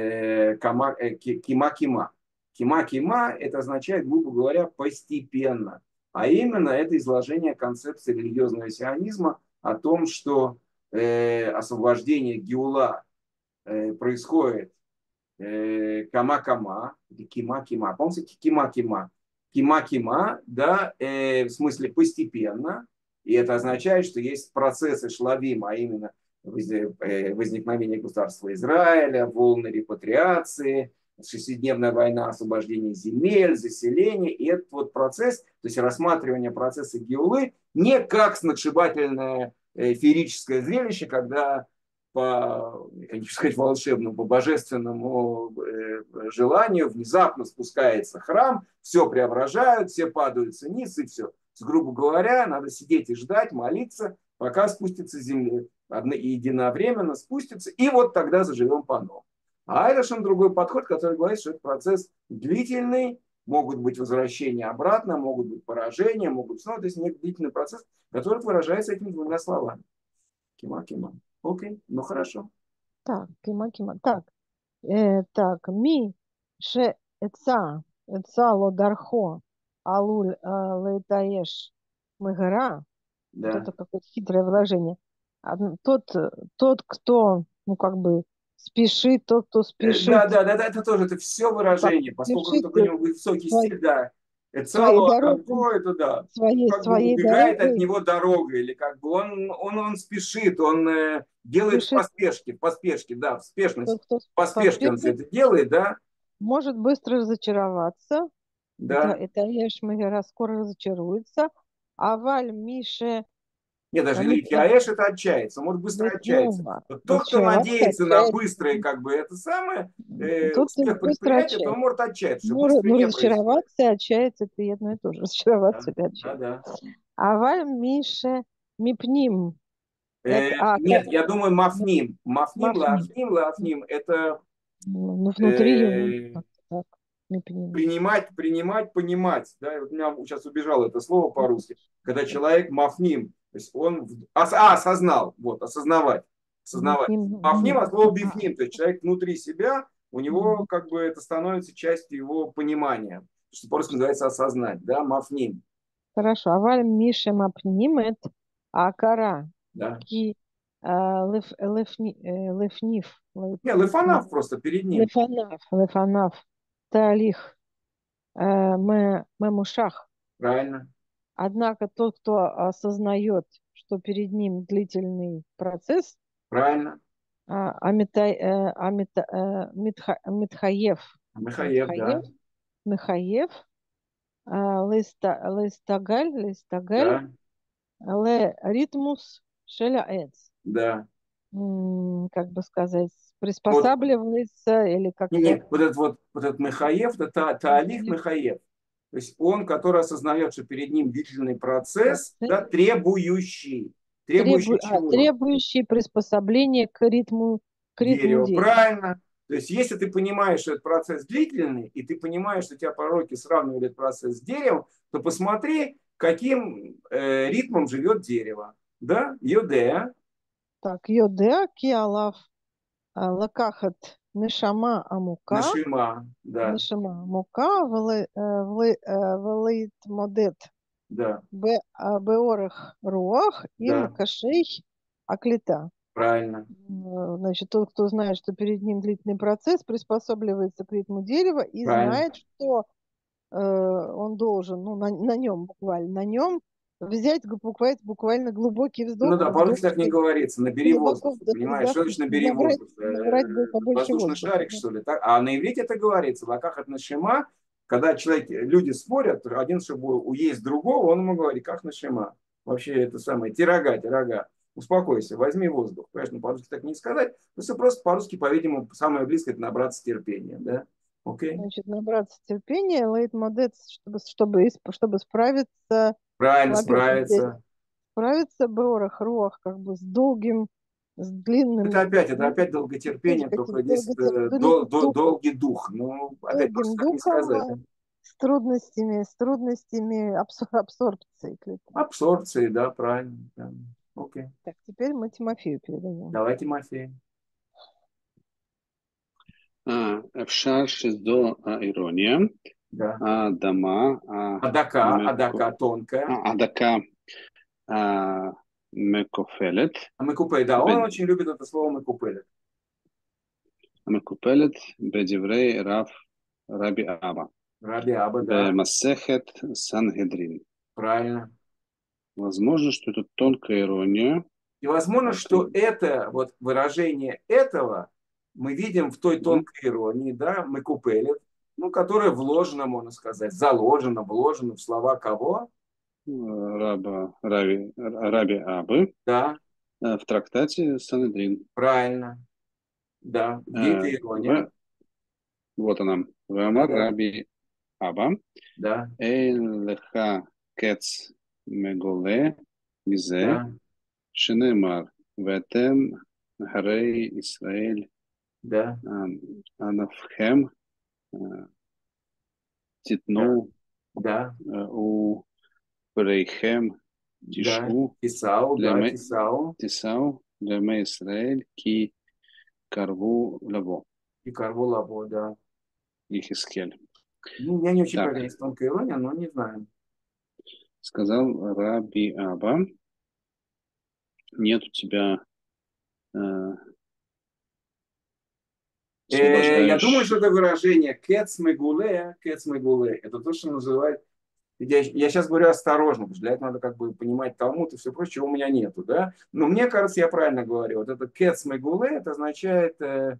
Кима-Кима. Кима-Кима, это означает, грубо говоря, постепенно, а именно это изложение концепции религиозного сионизма о том, что освобождение Геула происходит кама-кама, или кима-кима. Помните, кима-кима? Кима-кима, да, в смысле постепенно. И это означает, что есть процессы шлавим, а именно возникновение государства Израиля, волны репатриации, шестидневная война, освобождение земель, заселение. И этот вот процесс, то есть рассматривание процесса Геулы, не как сногсшибательное феерическое зрелище, когда я не хочу сказать волшебному, по божественному желанию внезапно спускается храм, все преображают, все падают вниз и все. Грубо говоря, надо сидеть и ждать, молиться, пока спустится с земли. Единовременно спустится, и вот тогда заживем по-новому. А это совершенно другой подход, который говорит, что это процесс длительный, могут быть возвращения обратно, могут быть поражения, могут быть снова. То есть некий длительный процесс, который выражается этими двумя словами. Кима. Окей, ну хорошо. Так, кима. Так, эца лодархо, алуль лейтаеш мегара. Вот Да. это какое-то хитрое выражение. Тот, кто, ну, как бы, спешит, тот, кто спешит, Да, это тоже, это все выражение, поскольку спешит только у него высокий стиль, да. своей Эцало дорогой, это да. Как бы своей убегает от дорогой, него дорога, или как бы он спешит, он делает спешит в поспешке, да, в спешности. тот, кто В поспешке он все поспешит, это делает, да, может быстро разочароваться. да. Это Ешмагера скоро разочаруется. А Валь Мише Нет, даже Литьяэш это отчается, он может быстро отчаяться. Ветнова Вот тот, кто разочароваться, надеется на отчаяться. быстрое, как бы это самое, Тот, кто успех быстро предприятия, то он отчаяется. может отчаяться, что Ну, быстро не происходит. разочароваться и отчаяться это и одно и то же. Разочароваться или отчаяться. Да. А Валь Мише Мипним. Это Нет, я думаю, мафним. Мафним, Мафним. лафним. Это Ну, внутри его. э, Как-то так. Мипним. принимать, понимать. Да? И вот у меня сейчас убежало это слово по-русски. Когда человек мафним, то есть он осознал, вот, осознавать. Мипним. Мафним от слова Ага. бифним, то есть человек внутри себя, у него как бы это становится частью его понимания, что по-русски называется осознать, да, мафним. Хорошо. А Валь Мише Мапним это Акара. Да. Ки лефниф. Не, Лефанав просто перед ним. Лефанав. Талих. Мемушах. Правильно. Однако тот, кто осознает, что перед ним длительный процесс, Правильно. Митхаев, Михаев, да. Михаев, Листагаль, Да, Ле ритмус шеляэц. да. Как бы сказать, Вот, приспосабливается или как-то... нет, вот этот Михаев, это Таалих Михаев. То есть он, который осознает, что перед ним длительный процесс, да, требующий. Требующий чего? Требующий приспособления к ритму Дерево. дерева. Правильно. То есть если ты понимаешь, что этот процесс длительный, и ты понимаешь, что тебя пророки сравнивали этот процесс с деревом, то посмотри, каким ритмом живет дерево. Да? Йодея. Так, йодеа киалав лакахат нешама амука, Нашима. Да. нешама амука велит модет Да. беорех руах им Да. кашей аклита. Правильно. Значит, тот, кто знает, что перед ним длительный процесс, приспосабливается к ритму дерева и Правильно. знает, что он должен, ну, на нем буквально, на нем взять буквально глубокий Ну вздох, да, по-русски так не говорится. Набери глубоко воздух. Понимаешь, что значит набери набрать, воздух? побольше Воздушный воздуха. шарик, что ли? Так? А на иврите это говорится. В лаках от нашима, когда люди спорят, один, чтобы уесть другого, он ему говорит, как нашима. Вообще это самое, тирага. Успокойся, возьми воздух. Конечно, по-русски так не сказать. Но все просто по-русски, по-видимому, самое близкое это набраться терпения. Да? Окей? Значит, набраться терпения, лейтмодет, чтобы справиться, Правильно, во-первых, здесь справиться. справиться беорах руах, как бы с длинным, Это опять долготерпение, только здесь долгий дух. Ну, опять долгим просто так не духом, сказать. Да? с трудностями абсорбции. Абсорбции, да, правильно. Да. Окей. Так, теперь мы Тимофею передаем. Давай, Тимофей. אפשר שזו האירוניה, Да. האדמה, Адака тонкая. הדקה המקופלת, Мекупель, да, он очень любит это слово мекупель. המקופלת בדברי רבי אבא, Раби Аба, да, במסכת סנהדרין. правильно. Возможно, что это тонкая ирония. И возможно, что это вот выражение этого мы видим в той тонкой иронии, да, мекупелет, ну, которая вложена, можно сказать, заложена, вложена в слова кого? Раби Абы. Да. В трактате Санедрин. Правильно. Да. Где это ирония? Вот она. Вамар Да-да. Раби Аба. Да. Эйн леха кец меголе мизе. Да. Шинемар. Ветем Харей Исраэль Да. Анафхем Титну Да. У Брейхем Да. Тишу Тисау. Да. Леме Тисау. Тисау Леме Исраэль Ки Карву Лаво. И Карву-Лабо, да. Ихискель. Ну, я не очень Так, понимаю, есть тонкая ирония, но не знаю. сказал Раби Аба, нет у тебя Я думаю, что освобождающий. это выражение кец мегуле, это то, что называют. Я сейчас говорю осторожно, потому что для этого надо как бы понимать Талмуд и все прочее, чего у меня нету, да. Но мне кажется, я правильно говорю. Вот это кец мегуле, это означает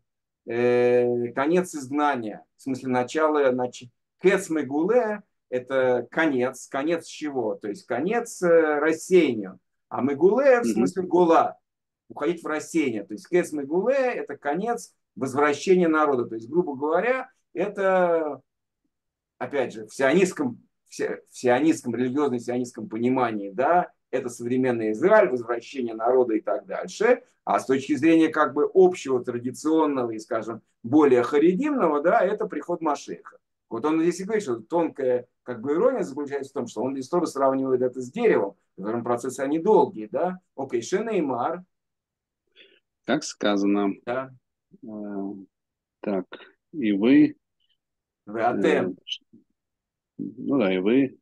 конец изгнания, в смысле начало. Кец мегуле это конец, конец чего? То есть конец рассеянию. А мегуле в Мгм. смысле гула, уходить в рассеяние. То есть кец мегуле это конец возвращения народа. То есть, грубо говоря, это, опять же, в сионистском, религиозно-сионистском понимании, да, это современный Израиль, возвращение народа и так дальше. А с точки зрения как бы общего, традиционного и, скажем, более харидимного, да, это приход Машеха. Вот он здесь и говорит, что тонкая как бы ирония заключается в том, что он здесь тоже сравнивает это с деревом, в котором процессы они долгие, да. Окей, Шенеймар, Как сказано, да, так, и вы, Веатем. ну да, и вы,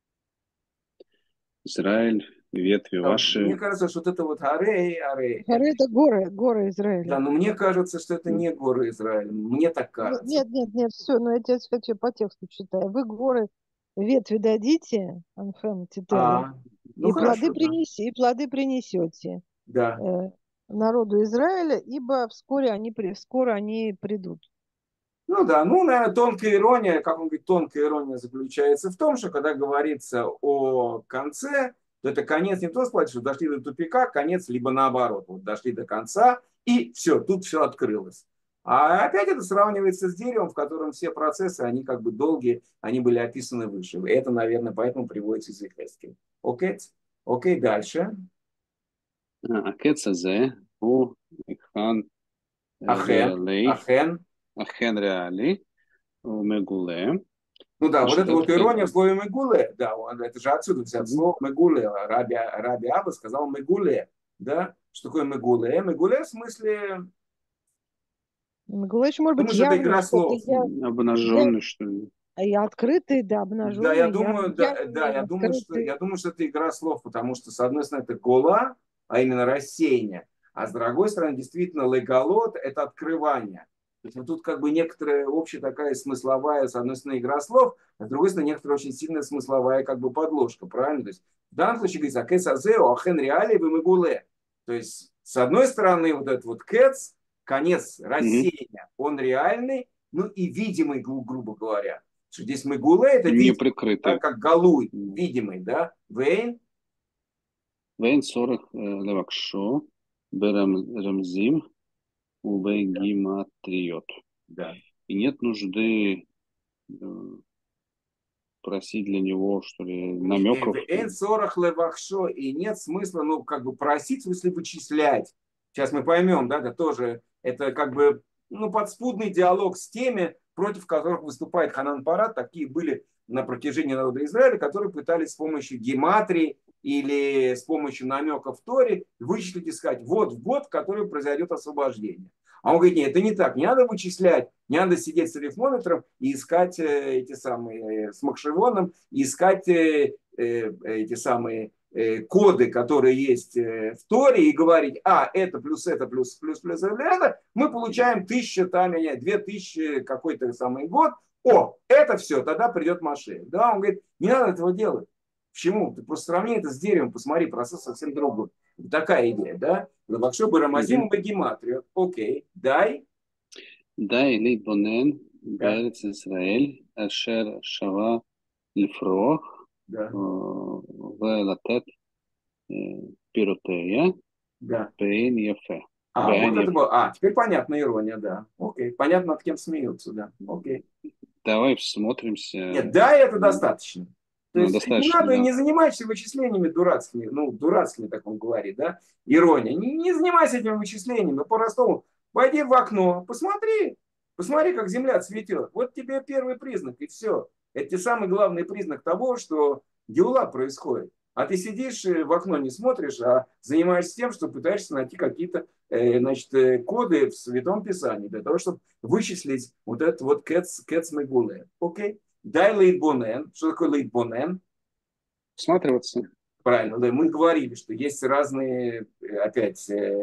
Израиль, ветви Да, мне ваши. кажется, что вот это вот Арей, Горы это горы да, Израиля. но мне кажется, что это не горы Израиля. Мне так кажется. Нет, нет, нет, все, но я тебе хочу по тексту читаю. Вы горы ветви дадите, Анфем Титену, Ну хорошо, да. и плоды принесете Да. э, народу Израиля, ибо скоро они придут. Ну да, ну, наверное, тонкая ирония, как он говорит, тонкая ирония заключается в том, что когда говорится о конце, то это конец не то сказать, что дошли до тупика, конец, либо наоборот, вот дошли до конца, и все, тут все открылось. А опять это сравнивается с деревом, в котором все процессы, они как бы долгие, они были описаны выше. И это, наверное, поэтому приводится из Ихескеля. Окей? Окей, дальше. הקץ הזה הוא היכן Ахен, ריאלי, Ахен. אכן ריאלי ומגולה, Ну да, вот это אשר вот ирония в слове Мегуле, да, это же отсюда взят Мгм. слово Мегуле. Раби Аба сказал Мегуле, да. Что такое Мегуле? Мегуле в смысле, Мегалыч может быть думаю, что это явный, игра что-то слов. я, обнаженный, что ли. и открытый, да, Да, я обнаженный, думаю, да, явный, я открытый. думаю, что это игра слов, потому что, с одной стороны, это гола, а именно рассеяние, а с другой стороны, действительно, легалот– это открывание. То есть вот тут как бы некоторая общая такая смысловая, с одной стороны, игра слов, а с другой стороны, некоторая очень сильная смысловая как бы подложка, правильно? То есть в данном случае говорится «акэс азео ахен реали вымыгуле». То есть с одной стороны, вот этот вот кэц, конец Мгм. рассеяния, он реальный, ну и видимый, грубо говоря. Что здесь мегуле это Не видимый, да, прикрытый. как галуй, видимый, да. Вейн, ואין צורך לבקשו ברמזים ובגימטריות. да. И нет нужды просить для него, что ли, намеков. Вейн сорах левахшо, и нет смысла, ну, как бы просить, в смысле вычислять. Сейчас мы поймем, да, это тоже, это как бы, ну, подспудный диалог с теми, против которых выступает Ханан Парат. Такие были на протяжении народа Израиля, которые пытались с помощью гематрии или с помощью намеков в Торе вычислить и сказать, вот в год, в который произойдет освобождение. А он говорит, нет, это не так, не надо вычислять, не надо сидеть с арифмометром и искать эти самые, с махшевоном, и искать эти самые коды, которые есть в Торе, и говорить, это плюс это, плюс это, мы получаем 1000, там, 2000 какой-то самый год, это все, тогда придет Машех. Да, он говорит, не надо этого делать. Почему? Ты просто сравни это с деревом, посмотри, процесс совсем другой. Такая идея, да? Лавакшо Барамазим Багиматрию. Окей, дай. די להתבונן Да, בארץ ישראל אשר שווה לפרוח да, ולתת פירותיה Да. Бейн Ефе. Вот Бейн это Ефе. было. Теперь понятна ирония, да. Окей. Понятно, над кем смеются, да. Окей. Давай всмотримся. Нет, да, это достаточно. То Ну, есть не достаточно, надо, да. не занимайся вычислениями дурацкими, ну, дурацкими, так он говорит, да, ирония. Не занимайся этими вычислениями, по-простому. Пойди в окно, посмотри, как земля цветет. Вот тебе первый признак, и все. Это те самый главный признак того, что геула происходит. А ты сидишь в окно, не смотришь, а занимаешься тем, что пытаешься найти какие-то коды в Святом Писании для того, чтобы вычислить вот этот вот кец мегуле. Окей? Дай лейтбонен. Что такое лейтбонен? Всматриваться. Правильно, да, мы говорили, что есть разные, опять,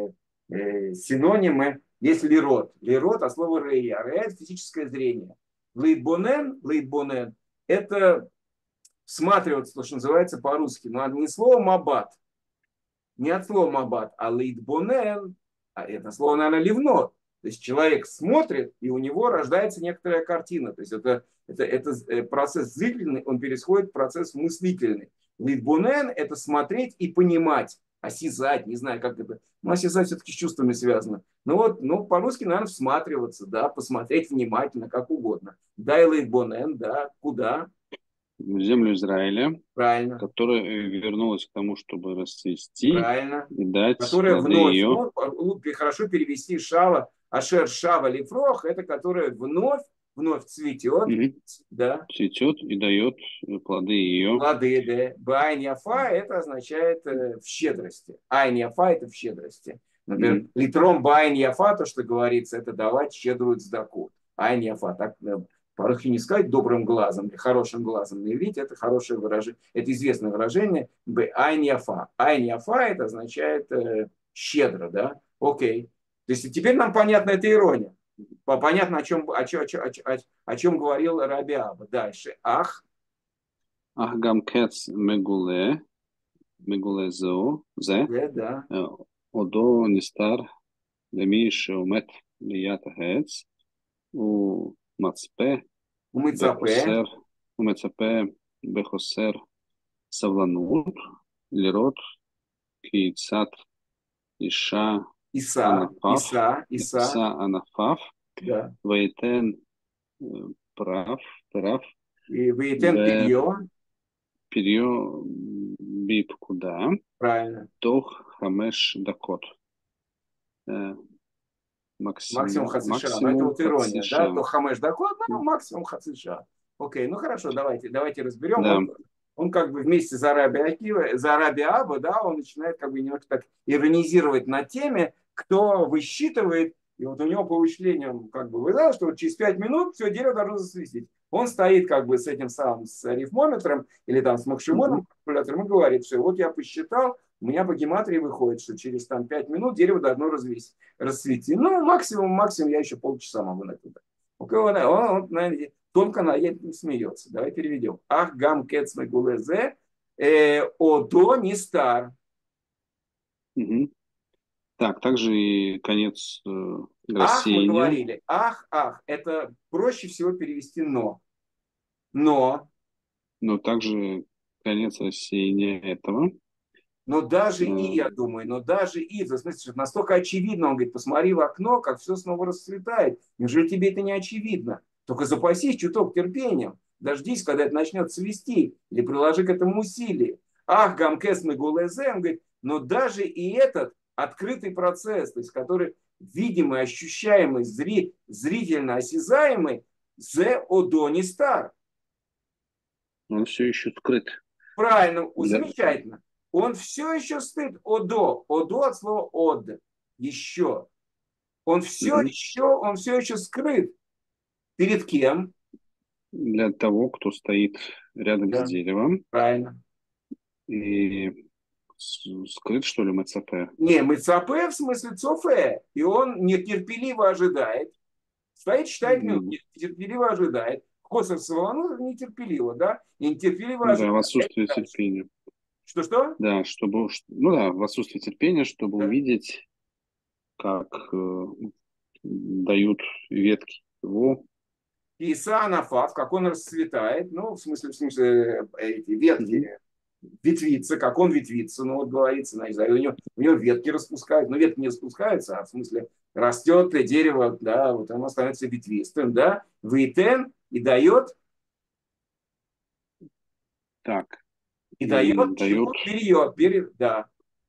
синонимы. Есть лирот. Лирот, а слово рея. Рея – это физическое зрение. Лейтбонен – это всматриваться, то, что называется по-русски. Но не слово мабат, не от слова мабат, а лейтбонен, а это слово, наверное, ливно. То есть человек смотрит, и у него рождается некоторая картина. То есть это процесс зрительный, он переходит в процесс мыслительный. Лейтбонен – это смотреть и понимать, осязать, не знаю, как это. Но осязать все-таки с чувствами связано. Ну, по-русски, наверное, всматриваться, да, посмотреть внимательно, как угодно. Дай лейтбонен, да, куда? В землю Израиля, Правильно. которая вернулась к тому, чтобы расцвести Правильно. и дать Которая плоды вновь, ее. ну, хорошо перевести шава, ашер шава лифрох, это которая вновь цветет, да. Цветет и дает плоды ее. Плоды, да. Байн яфа, это означает в щедрости. Айн яфа это в щедрости. Например, литром байн яфа, то, что говорится, это давать щедрую цдаку. Айн яфа, так по-русски не сказать добрым глазом или хорошим глазом, но видите, это хорошее выражение, это известное выражение. Айн яфа. Айн яфа это означает щедро, да. Окей. То есть теперь нам понятна эта ирония. Понятно, о чем говорил Раби Аба. Дальше. Ах גם קץ מגולה זה, да. עודו נסתר למי שעומד ליד העץ, הוא מצפה מצפה בחוסר סבלנות לראות כיצד אישה ענפיו Да. וייתן פרף וייתן פריו בפקודה תוך 5 דקות. Максимум хациша. Но это вот ирония, да? То хамеш дакот, ну, максимум хациша. Окей, ну хорошо, давайте разберем. Да. Он как бы вместе за Раби Аба, да, он начинает как бы немножко так иронизировать на теме, кто высчитывает, и вот у него по вычислениям как бы выдал, что вот через 5 минут все дерево должно засвистеть. Он стоит как бы с этим самым, с арифмометром или там с макшимоном калькулятором и говорит, что вот я посчитал, у меня по гематрии выходит, что через там 5 минут дерево должно расцвести. Ну, максимум, я еще полчаса могу на это. Он, наверное, тонко на это смеется. Давай переведем. Ах, гам кец мегулезе, одо не стар. Так, также и конец рассеяния. Ах, мы говорили. Ах. Это проще всего перевести но. Но также конец рассеяния этого. Но даже и, я думаю, в смысле, что настолько очевидно, он говорит, посмотри в окно, как все снова расцветает. Неужели тебе это не очевидно? Только запасись чуток терпением. Дождись, когда это начнет цвести, или приложи к этому усилие. Ах, гамкес мегулезе, он говорит, но даже и этот открытый процесс, то есть который видимый, ощущаемый, зрительно осязаемый, зе одони стар. Он все еще скрыт. Правильно, замечательно. Он все еще стоит одо от слова од, еще. Он все еще скрыт. Перед кем? Для того, кто стоит рядом с деревом. Правильно. И скрыт, что ли, мецапе? Не, мецапе в смысле цофе. И он нетерпеливо ожидает. Стоит, считает минут, нетерпеливо ожидает. Хосер савану нетерпеливо, да? И нетерпеливо ожидает. Да, в отсутствие терпения. Что? Да, в отсутствие терпения, чтобы увидеть, как дают ветки его. Иса анафав, как он расцветает, ну, в смысле, эти ветки ветвится, как он ветвится, ну вот говорится, значит, да, у него ветки распускаются, но ветки не распускаются, а в смысле растет дерево, да, вот оно становится ветвистым, да, вейтен и дает, Так, чего дает, берет, да.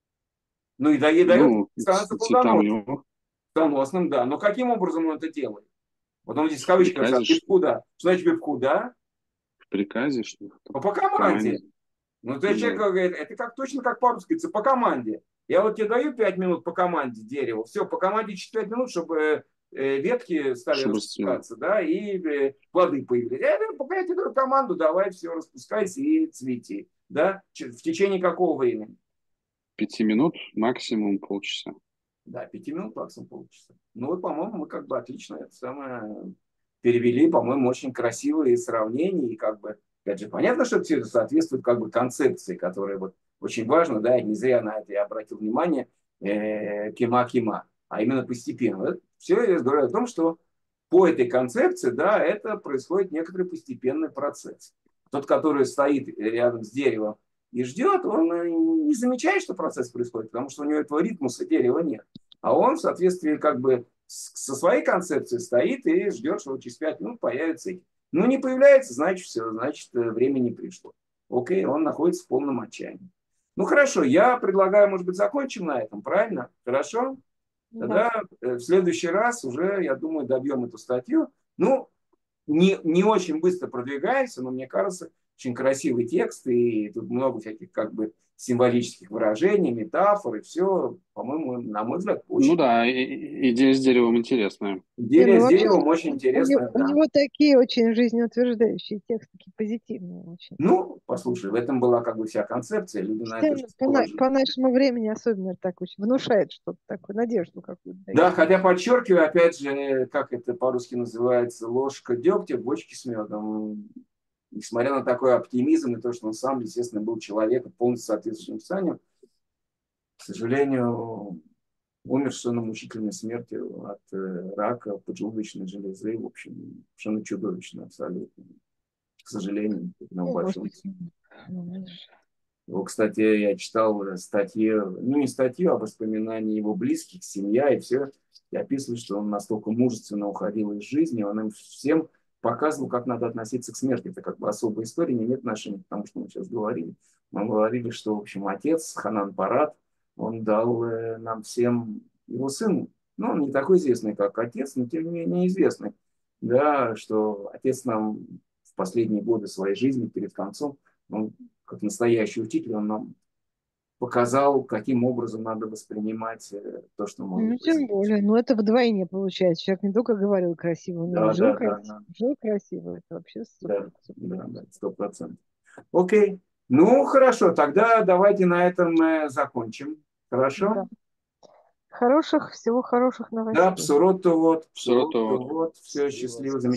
Ну и дает, ну, становится цветам плодоносным, его плодоносным, да. Но каким образом он это делает? Вот он здесь в в кавычках приказе, написал, бипкуда. Что значит бипкуда? в приказе, что Ну, по в команде. команде. Ну, то есть Да. человек говорит, это как, точно как по-русски, это по команде. Я вот тебе даю 5 минут по команде дереву, все, по команде 5 минут, чтобы ветки стали Чтобы расцвело. распускаться, да, и плоды появились. Пока я тебе даю команду, давай все, распускайся и цвети, да, в течение какого времени? 5 минут, максимум полчаса. Да, 5 минут максимум полчаса. Ну вот, по-моему, мы как бы отлично это самое перевели, по-моему, очень красивые сравнения. И как бы, опять же, понятно, что все это соответствует как бы концепции, которая вот очень важна, да, и не зря на это я обратил внимание, кема-кема, а именно постепенно. Все я говорю о том, что по этой концепции, да, это происходит некоторый постепенный процесс. Тот, который стоит рядом с деревом и ждет, он не замечает, что процесс происходит, потому что у него этого ритмуса дерева нет. А он в соответствии как бы со своей концепцией стоит и ждет, что через 5 минут появится. Ну, не появляется, значит, все, значит, время не пришло. Окей, он находится в полном отчаянии. Ну, хорошо, я предлагаю, может быть, закончим на этом, правильно? Хорошо? Да. Тогда в следующий раз уже, я думаю, добьем эту статью. Ну, не очень быстро продвигаемся, но мне кажется, очень красивый текст, и тут много всяких как бы символических выражений, метафор, и все, по-моему, на мой взгляд, Ну очень. да, идея с деревом интересная. Не, Идея ну с вообще деревом очень интересная, у да. него такие очень жизнеутверждающие тексты, такие позитивные очень. Ну, послушай, в этом была как бы вся концепция, люди на это Постоянно положили. по нашему времени особенно так очень внушает что-то такое, надежду какую-то Да, дает. хотя подчеркиваю, опять же, как это по-русски называется, ложка дегтя в бочке с медом. Несмотря на такой оптимизм и то, что он сам, естественно, был человеком, полностью соответствующим писанию, к сожалению, умер совершенно мучительной смертью от рака поджелудочной железы. В общем, совершенно чудовищно абсолютно. К сожалению, на Ну, может большом. быть, ну, Его, кстати, я читал статьи, ну не статью, а воспоминания его близких, семья и все. И описывают, что он настолько мужественно уходил из жизни, он им всем показывал, как надо относиться к смерти. Это как бы особая история, не имеет отношения к тому, что мы сейчас говорили. Мы говорили, что, в общем, отец Ханан Парат, он дал нам всем его сыну. Ну, он не такой известный, как отец, но тем не менее известный. Да, что отец нам в последние годы своей жизни, перед концом, он, как настоящий учитель, он нам показал, каким образом надо воспринимать то, что может ну, тем происходить. более, ну это вдвойне получается. Человек не только говорил красиво, но и Да, жил да, да, красиво. да, Жил красиво, это вообще да, супер, супер. да, да, 100%. Окей. Ну, хорошо, тогда давайте на этом закончим. Да. Хорошо? Всего хороших Да, новостей. псурот, вот, Все то все, Счастливо. счастливо, замечательно.